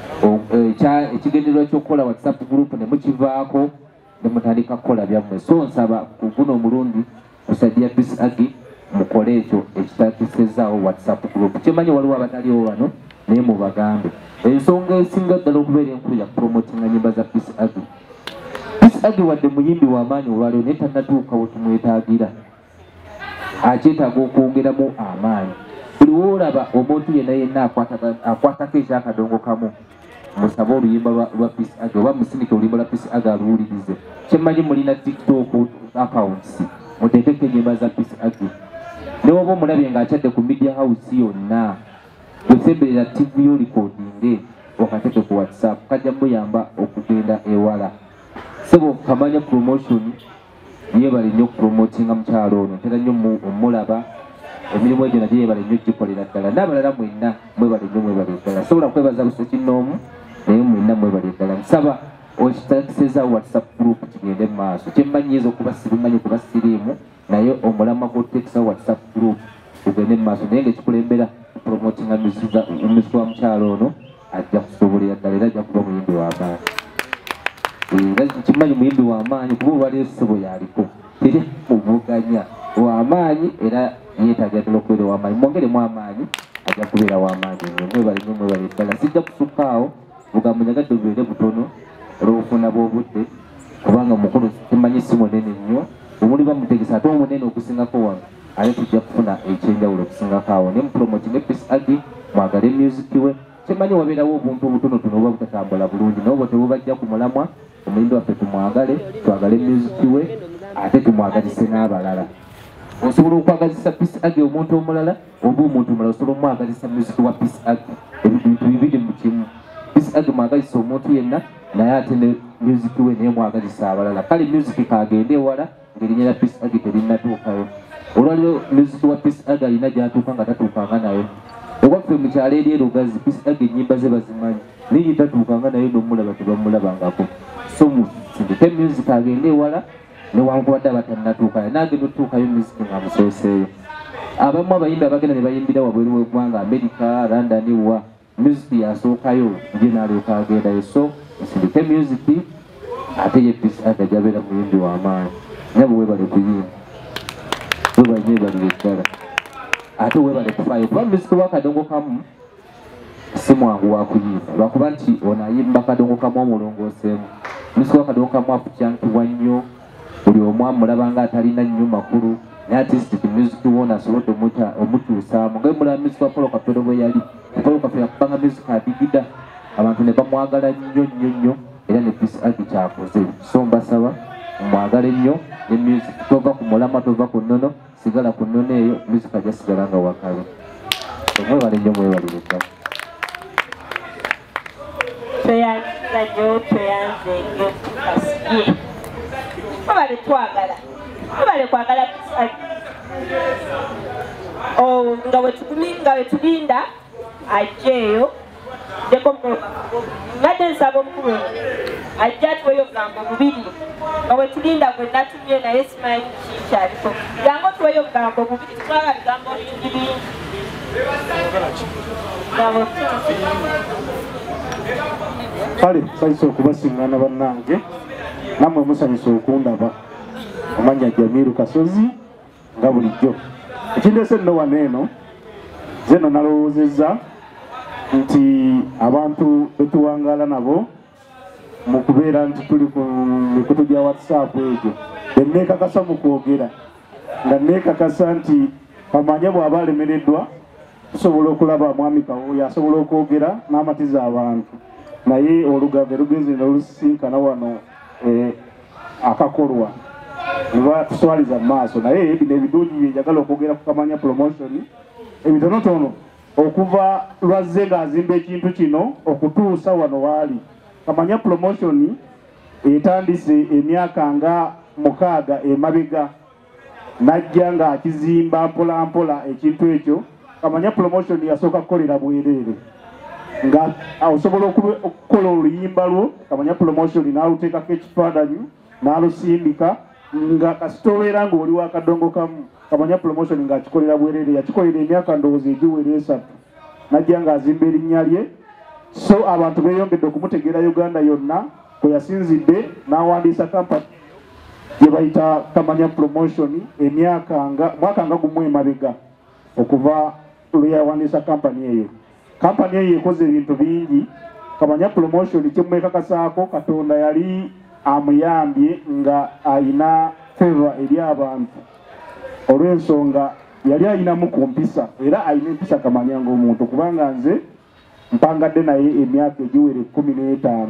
Ekigendererwa ky'okukola WhatsApp group ne mukivaako ne mutandika kukola byammwe. So nsaba ku guno omulundi kusajja Peace Agi mukole ekyo ekitatisezaawo WhatsApp group. Kimanyi waliwo abataliwo wano naye mubagambe. Ensonga esinga ddala okubeera enkulu ya promotinga nnyimba za Peace Agi. Peace Agi wadde muyimbi w'amaanyi olwaleero naye tannatuuka we tumwetaagira. Akyetaaga okwongeramu amaanyi. Buli woolaba omuntu yenna akwatako ekyakadongo kamu musabe oluyimba lwa Peace Agi oba musindike oluyimba lwa Peace Agi aluwulirize. Kyemmanyi mulina TikTok accounts muteekeko ennyimba za Peace Agi. Ne oba omulabye ng'akyadde ku media house yonna wesemberera TV olikodinge okateeke ku WhatsApp kajja muyamba okugenda ewala. Sebo kamanya promotion yeebale nnyo okupromotinga mukyalo ono ntera nnyo omulaba emirimu egyo nagyo yeebale nnyo gikolera ddala. N'abalala mwenna mwebale nnyo mwebale ddala. Sobola kwebaza busokinnoomu naye mwenna mwebale ddala. Nsaba okitakisezaawo WhatsApp group kigende mu maaso. Kyemmanyi ezo okuba sibimanyi kuba siriimu naye omulamwa gw'oteekisawo WhatsApp group gugende mu maaso naye ng'ekikulembera promotinga muziki wa mukyalo ono ajja kusobolera ddala era ajja kuba muyimbi w'amaanyi. Era kimanyi muyimbi w'amaanyi kuba olwaleero ssebo yaliko teri muvuganya w'amaanyi era yeetaaga ddala okubeera w'amaanyi. Mwongeremu amaanyi ajja kubeera w'amaanyi nnyo. Mwebale nnyo mwebale ddala. Sijja kusukkaawo bugambo nyagadde bubeere butono olw'obufuna bw'obudde kubanga mukulu kimanyi si munene nnyo. Omuli bamutegesa ate omunene okusingako wano ate tujja kufuna ekyenjawulo okusingako awo. Ne mupromotinga Peace Agi mwagale music we. Kimanyi wabeerawo obuntu obutonotono oba butatambula bulungi naye obwo tebubajja ku mulamwa. Omuyimbi waffe tumwagale twagale music we ate tumwagalise n'abalala. osobola okwagazisa Peace Aggy omuntu omulala oba omuntu omulala osobola omwagazisa music wa Peace Aggy ebintu bibiri mu kimu. Peace Aggy mwagazisa omuntu yenna naye ate ne music we naye mwagazisa abalala. Kale music kagende ewala ng'erinnya lya Peace Aggy terinnatuukayo. Olwaliro music wa Peace Aggy alina gy'atuuka nga tatuukanga nayo. Ewaffe mu kyalo eri erugazi Peace Aggy ennyimba ze bazimanyi naye tatuukanga naye n'omulaba tebamulabangako. So musindike music agende ewala newankubadde abatannatuukayo nange notuukayo music nga musoseeyo. Abamu abayimbi abagenda ne bayimbira wabweru w'eggwanga America, London wa music yasookayo nje n'alyoka agendayo. So musindike music ate ye Peace Aggy ajabeera muyimbi w'amaanyi nabo webale kuyimba webanyebalire ddala ate webale kufaayo kuba music wa kadongo kamu si mwangu wa kuyimba lwakuba nti ono ayimba kadongo kamu omulongooseemu. Music wa kadongo kamu afukyankibwa nnyo buli omu amulaba nga atalina nnyo makulu naye artistic music wona asobodde omutuusaamu nga mulaba music wa Paul Kapero bwe yali. Paul Kapero yakubanga music adigida abantu ne bamwagala nnyo nnyo nnyo era ne Peace Aggy kyakoze. So mbasaba mwagale nnyo ne music tova ku mulama tova ku nnono sigala ku nnono eyo music ajja sigala nga wakale. Mwebale nnyo mwebalire ddala. tweyanziza nnyo tweyanze nnyo tukasiye twebale twagala twebale kwagala Peace Aggy nga wetulinda ajjeeyo ndeko ngadde nsaba omukulu ajja atuweyo obugambo bubiri nga wetulinda gwe natumye naye simanyi kikyaliko yango tuweyo obugambo bubiri twala bigambo bingi bingi kale nsanyusa okubasiŋŋaana bannange nammwe musanyusa okundaba omanya Jamiru Kasozi nga bulijjo. Ekindeese nno wano eno zeno nalowoozezza nti abantu betuwangaala nabo mu kubeera nti tuli ku mikutu gya WhatsApp egyo enneekakasa mu kwogera nga neekakasa nti Kamanya bw'aba alemereddwa tusobola okulaba mwami Kawoya asobola okwogera n'amatiza abantu naye olugave lugenze n'olusisinkana wano akakolwa niba tuswaliza mu maaso naye bino ebiduugi byenjagala okwogera ku Kamanya promotion ebitonotono okuva lwazze ng'azimba ekintu kino okutuusa wano waali. Kamanya promotion etandise emyaka nga 6 emabega najja ng'akizimba mpola mpola ekintu ekyo. Kamanya promotion yasooka kukolera bwereere nga osobola okukola oluyimba lwo Kamanya promotion n'aluteekako ekifaananyi n'alusindika nga kasitobeera ng'oli wa kadongo kamu Kamanya promotion ng'akikolera bwereere yakikolera emyaka ndowooza egiwera 3 najja ng'azimba erinnya lye. So abantu beeyongedde okumutegeera Uganda yonna kwe yasinzidde n'awandiisa kampani gye bayita Kamanya promotion mwaka nga gumu emabega okuva lwe yawandiisa kampani eyo. Kampani eyo ekoze ebintu bingi. Kamanya promotion kyemwekakasaako Katonda yali amuyambye nga ayina favor eri abantu olw'ensonga yali ayinamu ku mpisa era ayina empisa Kamanya ng'omuntu kubanga nze mpangadde naye emyaka egiwere 15.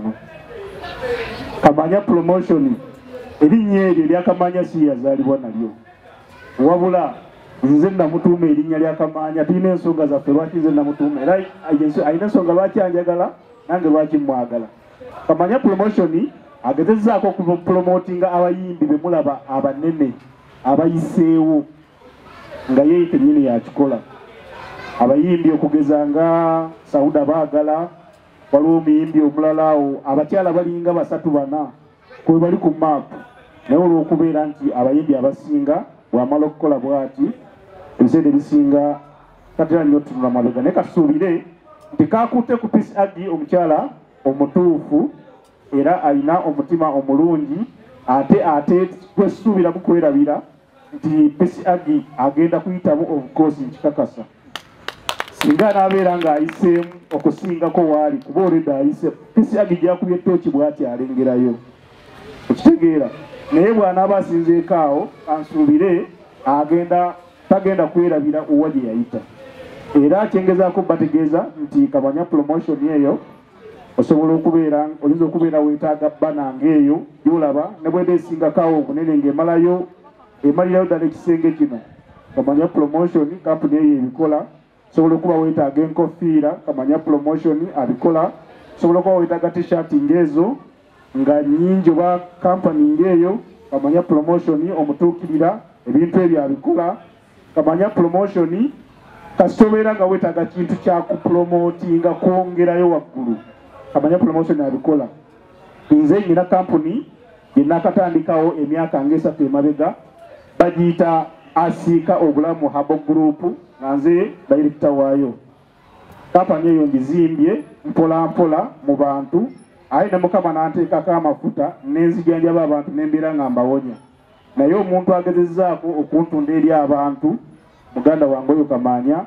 Kamanya promotion erinnya eryo erya Kamanya si yazaalibwa nalyo wabula nze namutuuma erinnya lya Kamanya. Tulina ensonga zaffe lwaki nze namutuuma era alina ensonga lwaki anjagala nange lwaki mwagala. Kamanya promotion agezezzaako okupromotinga abayimbi be mulaba abanene abayiseewo nga ye kennyini yakikola. Abayimbi okugeza nga Sauda Baagala waliwo omuyimbi omulala awo abakyala balinga 3-4 kwe bali ku maapu naye olw'okubeera nti abayimbi abasinga bw'amala okukola bw'ati ebiseera ebisinga tatera nnyo tunula mabega naye kasuubire nti kakutte ku Peace Aggy omukyala omutuufu era alina omutima omulungi ate twesuubiramu kwerabira nti Peace Aggy agenda kuyitamu obukoosi nkikakasa singa n'abeera ng'ayiseemu okusingako waali kuba olwedde ayise Peace Aggy gyakubye ettooki bw'ati alengerayo okitegeera naye bw'anaaba asinzeeko awo ansuubire tagenda kwerabira owa gye yayita. Era kyengezaako bategeeza nti Kamanya promotion eyo oyinza okubeera weetaaga bbana ng'eyo gy'olaba ne bw'eba esingako awo obunene ng'emalirayo ddala ekisenge kino kamanya promotion company eyo ebikola sobola okuba weetaaga enkofiira kamanya promotion abikola sobola okuba weetaaga t-shirt ngezo nga nnyingi oba company ngeeyo kamanya promotion omutuukirira ebintu ebyo abikola kamanya promotion kasita obeera nga weetaaga kintu kyakupromotinga kwongerayo waggulu kamanya promotion abikola nze nyina company yenakatandikawo emyaka ng'esatu emabega bagiyita Asiika Obulamu Habo Group nga nze director waayo company eyo ngizimbye mpola mpola mu bantu aye ne Mukama n'anteekako amafuta n'enzijanjaba abantu n'embeera nga mbawonya naye omuntu agezezzaako okuntunda eri abantu muganda wange oyo Kamaanya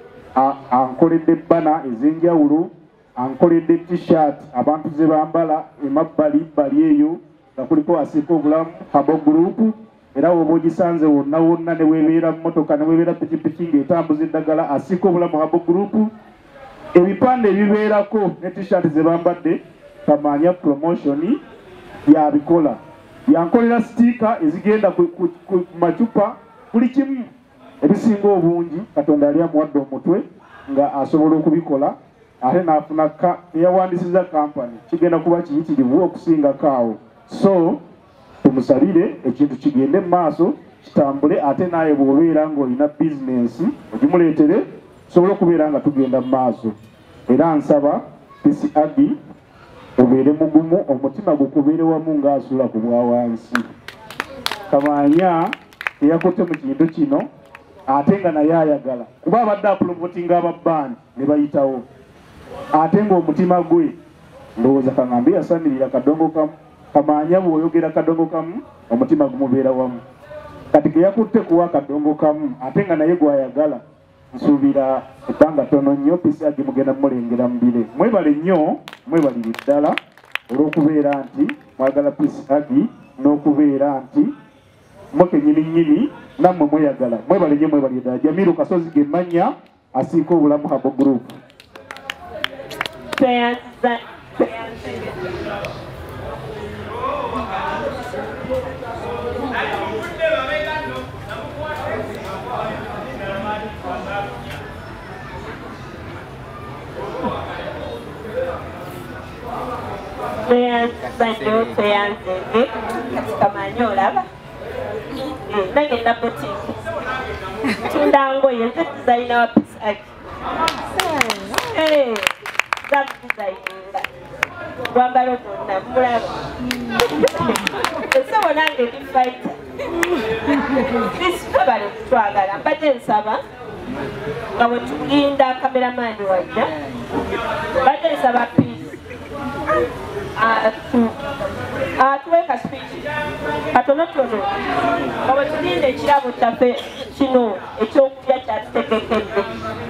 ankoledde bbana ez'enjawulo ankoledde t-shirt abantu ze bambala emabbali eyo nga kuliko Asiika Obulamu Habo Group era oba ogisanze wonna wonna ne weebeera mmotoka ne weebeera pikipiki ng'etambuza eddagala Asiika Obulamu Habo Group ebipande ebibeerako ne t-shirt ze bambadde Kamaanya promotion yabikola yankolera stiika ezigenda ku macupa buli kimu ebisinga obungi Katonda yali amuwadde omutwe nga asobola okubikola ate n'afuna eyawandisiza kampani kigenda kuba kiyitirivu okusingako awo so tumusalire ekintu kigende mu maaso kitambule ate naye bw'obeera ng'olina bizinensi ogimuleetere sobola okubeera nga tugenda mu maaso era nsaba Peace Aggy obeere mugumu omutima gukubeere wamu ng'asula ku bwa wansi Kamaanya eyakotte mu kintu kino ate nga naye ayagala kuba abadde apromotinga ababbandi ne bayitawo ate ng'omutima gwe ndowooza kaŋŋambe yasanirira kadongo kamu Kamaanya bw'oyogera kadongo kamu omutima gumubeera wamu kati ke yakutte kuwa kadongo kamu ate nga naye gwayagala nsuubira ebbanga ttono nnyo Peace Aggy mugenda mulengera mu bire mwebale nnyo mwebalire ddala olw'okubeera nti mwagala Peace Aggy n'okubeera nti mukenyininyini nammwe mweyagala mwebale nnyo mwebalire ddala Jamiru Kasozi ge manya Asiika Obulamu Habo Group tweyanzege kati Kamaanya olaba nange nna botiki tunda ngoye nze dizayina wa Peace Aggy zakudizayininga gwambalo donna mulaba esebo nange ndi fighter bisitobale kutwagala mbadde nsaba nga bwe tulinda kameramaani wajja mbadde nsaba Peace atuweka speech katonotono nga bwe tulinda ekirabo kyaffe kino ekyokulya kyatutegekedde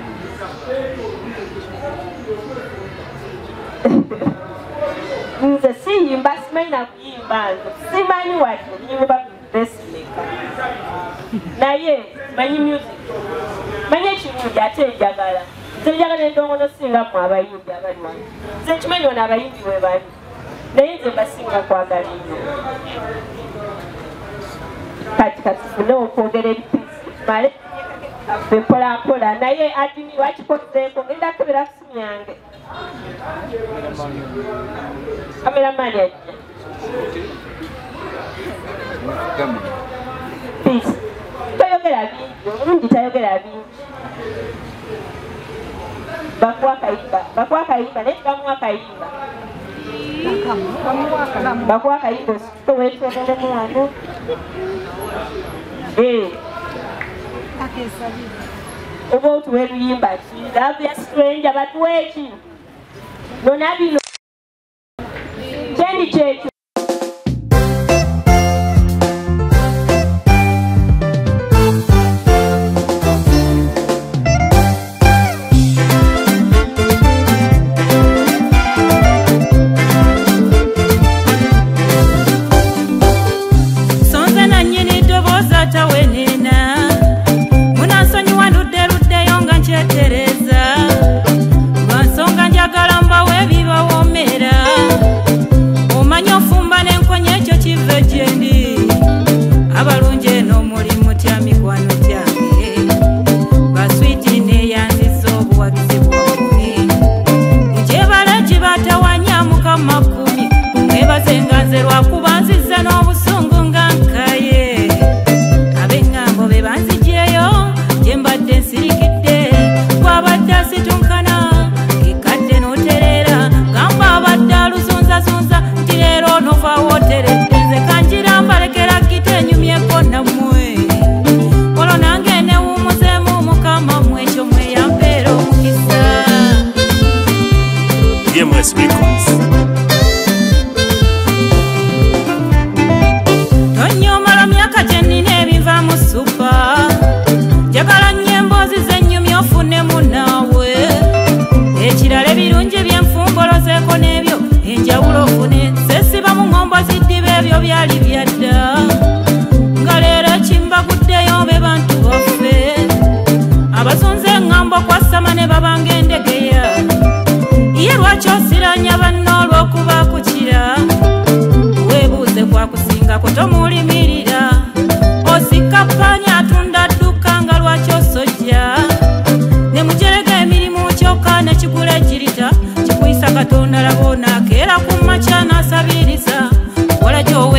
nze siyimba simanyi nakuyimba nze simanyi wadde nyimba besmeka naye manyi music manyi ekirungi ate enjagala nze njagala endongono singamu abayimbi abali wano nze nkimanyi wano abayimbi bwe bali naye nze basinga kwagala nnyo kati katufune okwogera ebipisi male kaffe mpolampola naye adini wakikozeeko ngenda kebera kusimu yange kameramaani ajja Peace toyogera bingi omulungi tayogera bingi bakuwa akayimba naye tubamuwa akayimba bakuwa akayimba osituke weetwogolemu wano oba otuwe luyimba ki love ya stranger batuwe ki nona bino kyendi kyekyo Tereza, Masonga njagala mbawe bibawoomera, omanyi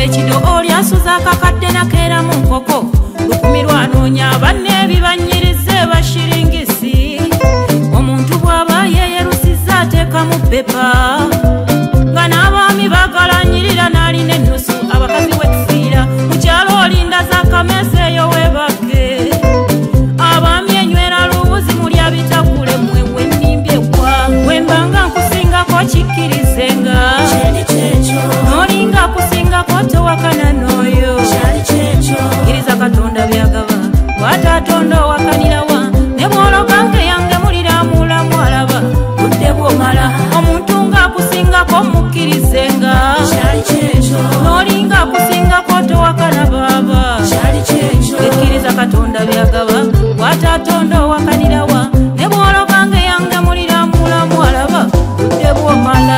owekido oli asuza akakadde nakeera mu nkoko lukumirwa anoonya banne ebibanyirize bashiringisi omuntu bw'aba yeeyerusizza ateeka mu bbepa nga n'abaami bagalanyirira n'alina ennusu abakazi wetufiira mukyalo olinda zakamesa eyo webage abaami enywera lubuzi mulya bitakule mwewe nnimbyekwa wembanga nkusingako kikkirizenga nolinga kusingako towakana n'oyo kkiriza katonda byagaba bw'atatonda owakanirawa ne bw'ologange yange mulira mulamu alaba budde bw'omala omuntu ng'akusingako mukkirizenga nolinga kusingako towakana baaba ekkiriza katonda byagaba bw'atatonda owakanirawa ne bw'ologange yange mulira mulamu alaba budde bw'omala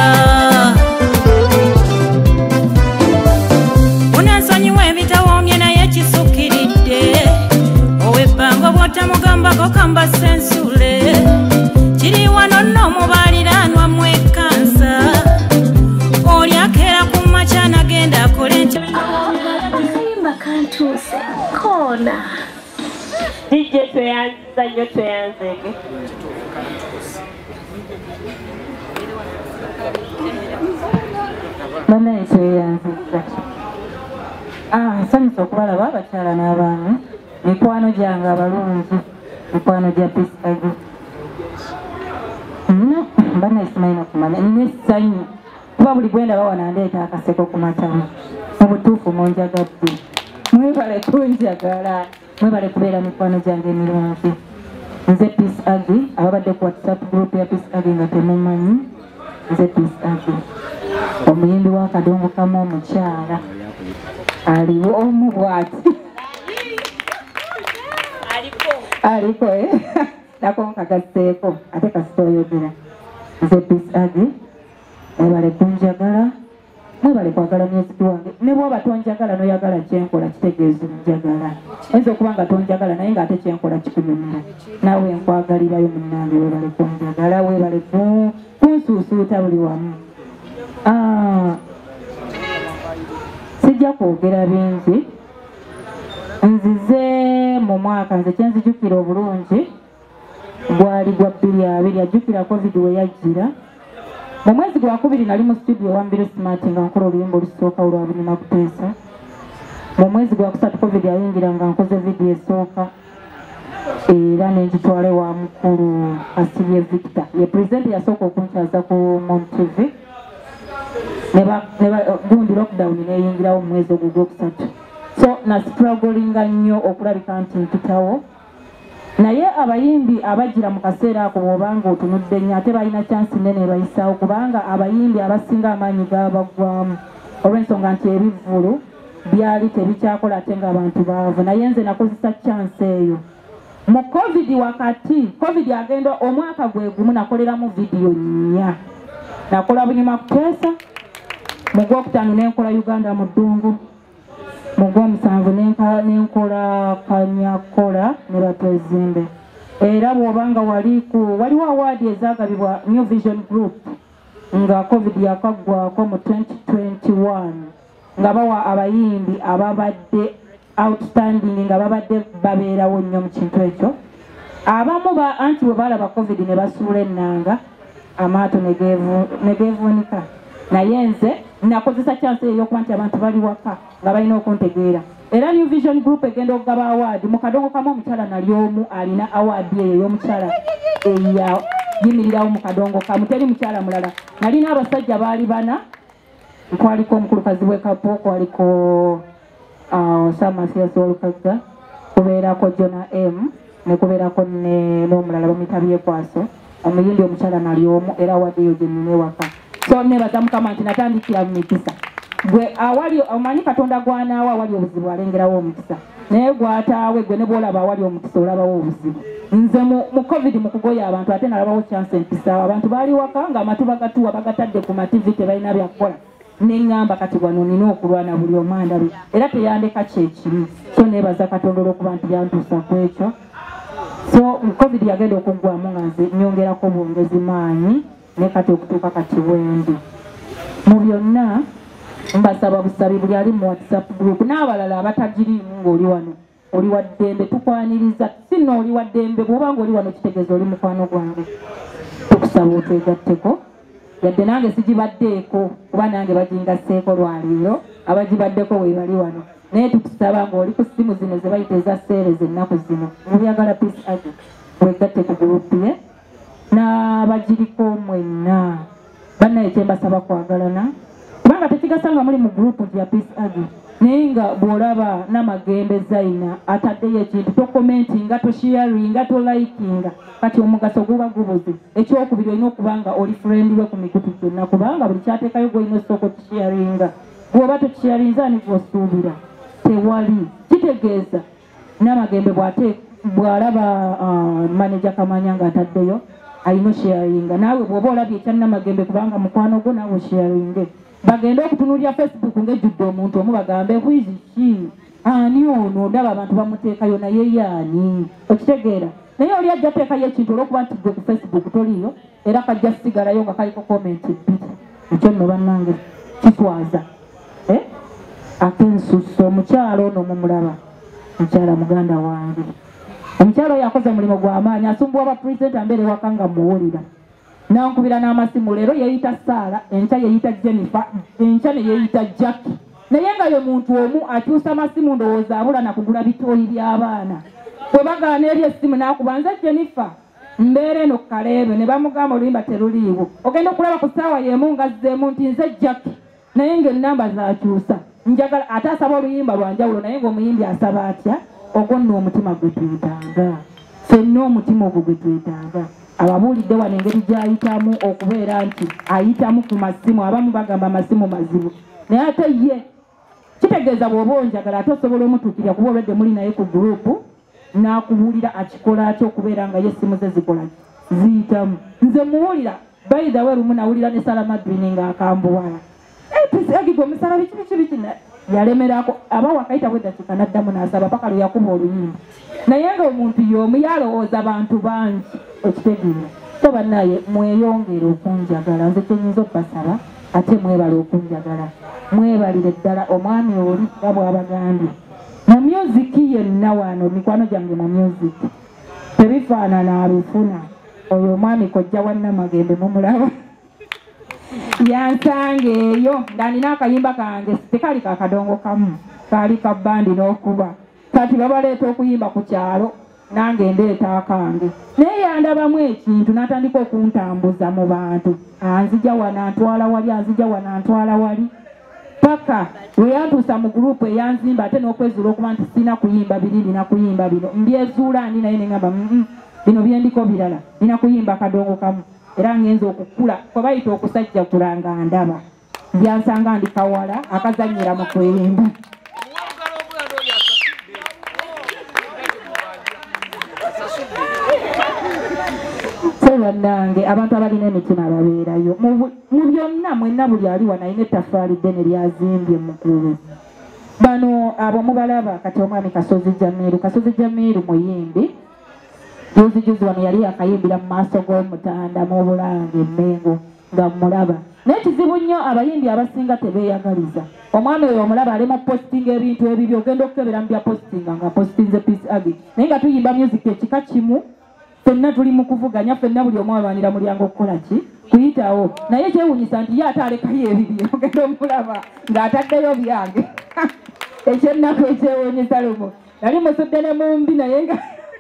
unansonyiwa ebitawoomye naye kisukkiridde owebbanga bw'otamugambako kamba sensule kiri wano nno mubaaliranwa mwekansa oli akeera ku makya nagenda akole nti simba kantuuse koona dijje tweyanziza nnyo tweyanzege banaye tweyanziza nsanyusa okubalaba abakyala n'abaami mikwano gyange abalungi mikwano gya pisagi banaye simanyi nakumanya nina essanyu kuba buli gwendaba wanandeeta akaseko ku matama mu butuufu munjagadde mwebale kunjagala mwebale kubeera mikwano gyange emirungi nze pisagi ababadde ku whatsapp group ya pisagi nga temumanyi nze pisagi omuyimbi w'akadongo kamu omukyala aliwo omu bwati aliko nako nkagaseeko ate kasita oyogera nze pisagi mwebale kunjagala mwebale kwagala music wange ne bwoba tonjagala noyagala kyenkola kitegeeza njagala oyinza okuba nga tonjagala naye ngaate kyenkola kikunyumira naawe nkwagalirayo munnange webale kunjagala webale kunsuusuuta buli wamu sijja kwogera bingi nzize mu mwaka nze kyenzijukira obulungi gwali gwa 2020 ajjukira covid weyajjira mu mwezi gwa 2 nali mu studio wa Mbiru Smart nga nkola oluyimba olusooka olwa Bunyuma Kuteesa mu mwezi gwa 3 covid yayingira nga nkoze video esooka era nenjitwale wa mukulu Asibye Victor ye president yasooka okunkyaza ku Mon TV gundi lockdown neyingirawo mu mwezi ogwo gwokusatu so na strugglinga nnyo okulabika nti mpitawo naye abayimbi abajira mu kaseera ako bw'obanga otunudde nnyo ate balina chansi nene bayisaawo kubanga abayimbi abasinga amaanyi gabagwamu olw'ensonga nti ebivvulu byali tebikyakola ate ng'abantu baavu naye nze nakozesa chansi eyo mu covid wakati covid agenda omwaka gwe gumu nakoleramu vidiyo nnya nakola Bunyuma Kuteesa mu gwokutaano nenkola Uganda mu ddungu mu gwomusanvu nenkola Kanyakola ne Batwezimbe era bw'obanga waliwo awaadi ezaagabibwa New Vision Group nga covid yakaggwako mu 2021 nga bawa abayimbi ababadde outstanding nga babadde babeerawo nnyo mu kintu ekyo abamu anti bwe balaba covid ne basuula ennanga amaato ne geevuunika naye nze nakozesa chansi ey'okuba nti abantu bali waka nga balina okuntegeera era New Vision Group egenda okugaba awaadi mu kadongo kamu omukyala nali omu alina awaadi eyo ey'omukyala eyayimirirawo mu kadongo kamu teri mukyala mulala nalina abasajja baali bana kwaliko omukulukazi w'ekapo kwaliko Samasiasi Olukaga kubeerako Jona M ne kubeerako n'omulala bamuyita Byekwaso omuyimbi omukyala nali omu era awaadi eyo gye nina ewaka so nebaza Mukama nti natandikira mu mikisa gwe awali omanyi Katonda gwanaawo awali obuzibu alengerawo omukisa naye gwataawe gwe ne bwolaba awali omukisa olabawo obuzibu nze mu covid mu kugoya abantu ate nalabawo chance empisa abantu baali waka nga amatu bagatuwa bagatadde ku mativi tebalina byakukola neŋŋamba kati wano nina okulwana buli omandabi era teyandeka kyekibi so nebaza Katonda olw'okuba nti yantuusa ku ekyo so covid yagenda okuggwamu nga nze nyongerako bwongezi maanyi ne kati okutuuka kati bwendi mu byonna mbasaba busabi buli ali mu WhatsApp group n'abalala abatagiriimu ng'oli wano oli wa ddembe tukwaniriza sinno oli wa ddembe bw'obanga oli wano kitegeeza oli mukwano gwange tukusaba otwegatteko yadde nange sigibaddeeko kuba nange bagingasseeko lwaleero abagibaddeko weebali wano naye tukusaba ng'oli ku ssimu zino ze bayita eza seereza ennaku zino mubyagala Peace Agi weegatte ku gurupu ye n'abagiriko mwenna bannaye kyembasaba kwagalana kubanga tekigasa nga muli mu gurupu nti ya Peace Agi naye nga bw'olaba n'amagembe Zaina ataddeyo ekintu tokomentinga tosharinga tolikinga kati omugaso guba gubuze ekyokubiri olina okuba nga oli friend we ku mikutu gyonna kubanga buli kyateekayo gwolina osooka okisharinga bw'oba tokisharinza ani gwosuubira tewali kitegeeza n'amagembe bw'alaba manager Kamanya ng'ataddeyo alina osharinga naawe bw'oba olabye ekyannamagembe kubanga mukwano gwo naawe osharinge bagenda okutunulya Facebook ng'ejjudde omuntu omu bagambe kwiziki ani ono ndaba abantu bamuteekayo naye yaani okitegeera naye oli ajja teekayo ekintu olw'okuba nti gwe ku Facebook toliyo era kajja sigalayo nga kaliko komenti bbiri ekyo nno bannange kitwaza akensuso omukyalo ono mumulaba mukyala muganda wange omukyalo oyo akoze omulimu gw'amaanyi asumbuwa abapulezidenti mbeere waka nga muwulira nankubira n'amasimu leero yeeyita Saara enkya yeeyita Jennifer enkya ne yeeyita Jackie naye nga ye muntu omu akyusa amasimu ndowooza abula nakugula bitooyi by'abaana bwe bagaana eri essimu n'akuba nze Jennifer mbeera eno Kaleebe ne bamugamba oluyimba teruliiwo ogenda okulaba ku ssaawa y'emu ngazzeemu nti nze Jackie naye ng'ennamba zaakyusa njagala ate asaba oluyimba lwa njawulo naye ng'omuyimbi asaba atya ogwo nno omutima gwe twetaaga ffenna omutima ogwo gwe twetaaga ababuulidde wano engeri gy'ayitamu okubeera nti ayitamu ku masimu abamu bagamba amasimu mazibu naye ate ye kitegeeza bw'oba onjagala ate osobola omutuukirya kuba olwedde muli naye ku gurupu n'akubuulira akikola atya okubeera nga ye essimu ze zikola ziyitamu nze muwulira bayida we lumu nawulira ne Salamadrini ng'akambuwala Peace Agi gwe omusala biki yalemerako aba wakayita bweddakiika n'addamu n'asaba paka lwe yakuba oluyimba naye nga omuntu y'omu yalowooza abantu bangi ekitegeera so bannaye mweyongere okunjagala nze kyenyinza okubasaba ate mwebale okunjagala mwebalire ddala omwami oli nga bw'abagambye mu myuziki yenna wano mikwano gyange mu myuziki tebifaanana abifuna oyo omwami kojja wannamagembe mumulaba yansanga eyo ndanina akayimba kange tekali kakadongo kamu kaali ka bbandi n'okuba kati babaleeta okuyimba ku kyalo nange ndeeta akange naye yandabamu ekintu n'atandika okuntambuza mu bantu anzija wana ntwala wali anzija wana ntwala wali paka lwe yantuusa mu gurupu eyanzimba ate n'okwezuula okuba nti sina kuyimba biri nina kuyimba bino mbyezuula ani naye neŋŋamba bino byendiko birala nina kuyimba akadongo kamu era ngenza okukula kwe bayita okusajja kulanga ndaba byansanga ndi kawala akazannyira mu kweyimba bannange abantu abalina emitima babeerayo mu byonna mwenna buli ali wano alina ettaffaali ddene lyazimbye mukulu bano abo mubalaba kati omwami Kasozi Jamiru muyimbi juzi wano yali akayimbira mu maaso g'omutanda mu Bulange Mmengo nga mulaba naye kizibu nnyo abayimbi abasinga tebeeyagaliza omwami oyo omulaba ali mu postinga ebintu ebibyo ogenda okukebera mu bya postinga nga postinze Peace Agi naye nga tuyimba music ekika kimu ffenna tuli mu kuvuganya ffenna buli omu alwanira mulyango okukola ki kuyitawo naye kyewunyisa nti ye ate alekayo ebibyo ogenda omulaba ng'ataddeyo byange ekyennaku ekyewunyisa lumu nali musudde ne mumbi naye nga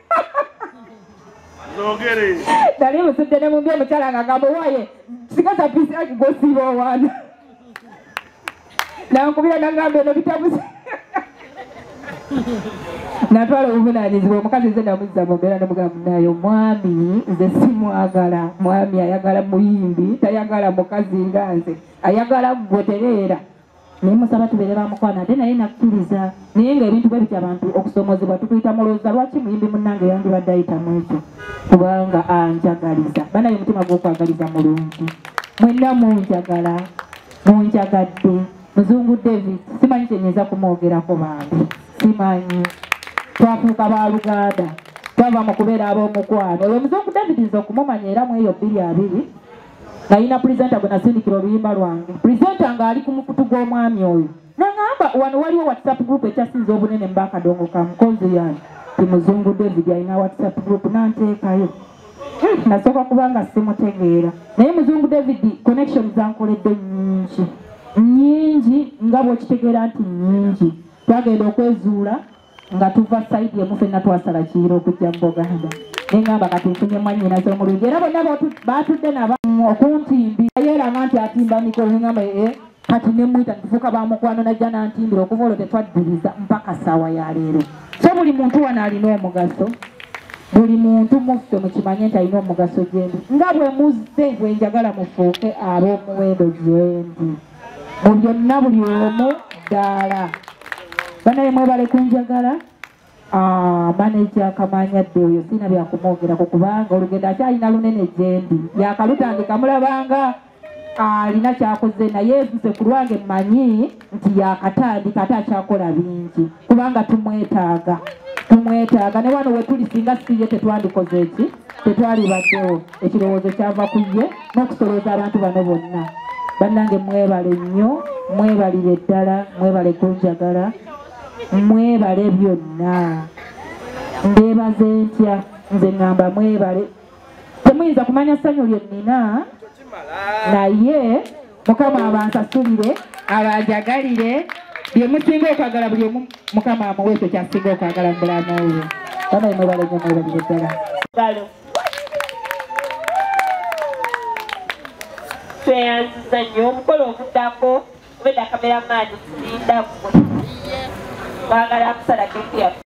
nali musudde ne mumbi omukyala ng'agamba waye sigasa Peace Agi gosiiba owaana nankubira nagamba eno bitabuzi natwala obuvunaanyizibwa omukazi nze namuzza mu mbeera nemugamba naye omwami nze simwagala mwami ayagala muyimbi tayagala mukazi nga nze ayagala gwetereera naye musaba tubeere bamukwana ate naye nakkiriza naye nga ebintu bwe bityo abantu okusoomozebwa tukuyita mulowooza lwaki muyimbi munnange yandibadde ayitamu ekyo kubanga anjagaliza banaye omutima gw'okwagaliza mulungi mwenna munjagala munjagadde Muzungu David simanyi kyenyinza kumwogerako bambi simanyi twafuuka baluganda twava mu kubeera ab'omukwano olwo Muzungu David nze okumumanya era mu eyo 22 nalina pulezenta gwe nasindikira oluyimba lwange pulezenta ng'ali ku mukutu gw'omwami oyo naŋŋamba wano waliwo whatsapp group ekyasinza obunene mbakadongo ka mukozi yange timuzungu david alina whatsapp group nanteekayo nasooka kubanga simutegeera naye muzungu david connection zankoledde nyingi nga bwekitegeera nti nyingi twagenda okwezuula nga tuva saidi emu fenna twasala kiiro okujja mu buganda neŋŋamba kati nfunye mwanyinaze omulungi era bonna baatudde naba okuntimbi yeeranga nti atimba mikolo neŋŋamba kati nemwita ntufuuka bamukwano najja nantimbira okuva olwo tetwaddiriza mpaka saawa ya leero so buli muntu wano alina omugaso buli muntu muffe mukimanye nti alina omugaso gyendi nga bwe muzze bwe njagala mufuuke ab'omuwendo gyendi mu byonna buli omu ddaala banaye mwebale kunjagala maneja kamanyadde oyo sina byakumwogerako kubanga olugendo akyalina lunene gyendi yakalutandika mulabanga alina kyakoze naye nze ku lwange mmanyi nti yakatandika ate akyakola bingi kubanga tumwetaaga ne wano wetuli singa siye tetwandikoze eki tetwalibaddewo ekirowoozo kyava ku ye n'okusolooza abantu bano bonna bannange mwebale nnyo mwebalire ddala mwebale kunjagala mwebale byonna ndeebaze ntya nze ŋŋamba mwebale temuyinza kumanya ssanyu lye nnina naye mukama abansasulire abanjagalire bye musinga okwagala buli omu mukama amuwe ekyo kyasinga okwagala mu bulamu obwo banaye mwebale nnyo mwebalire ddala tweyanziza nnyo omukolo oguddako obedda kamera maani kulinda twagala kusala keki yaffe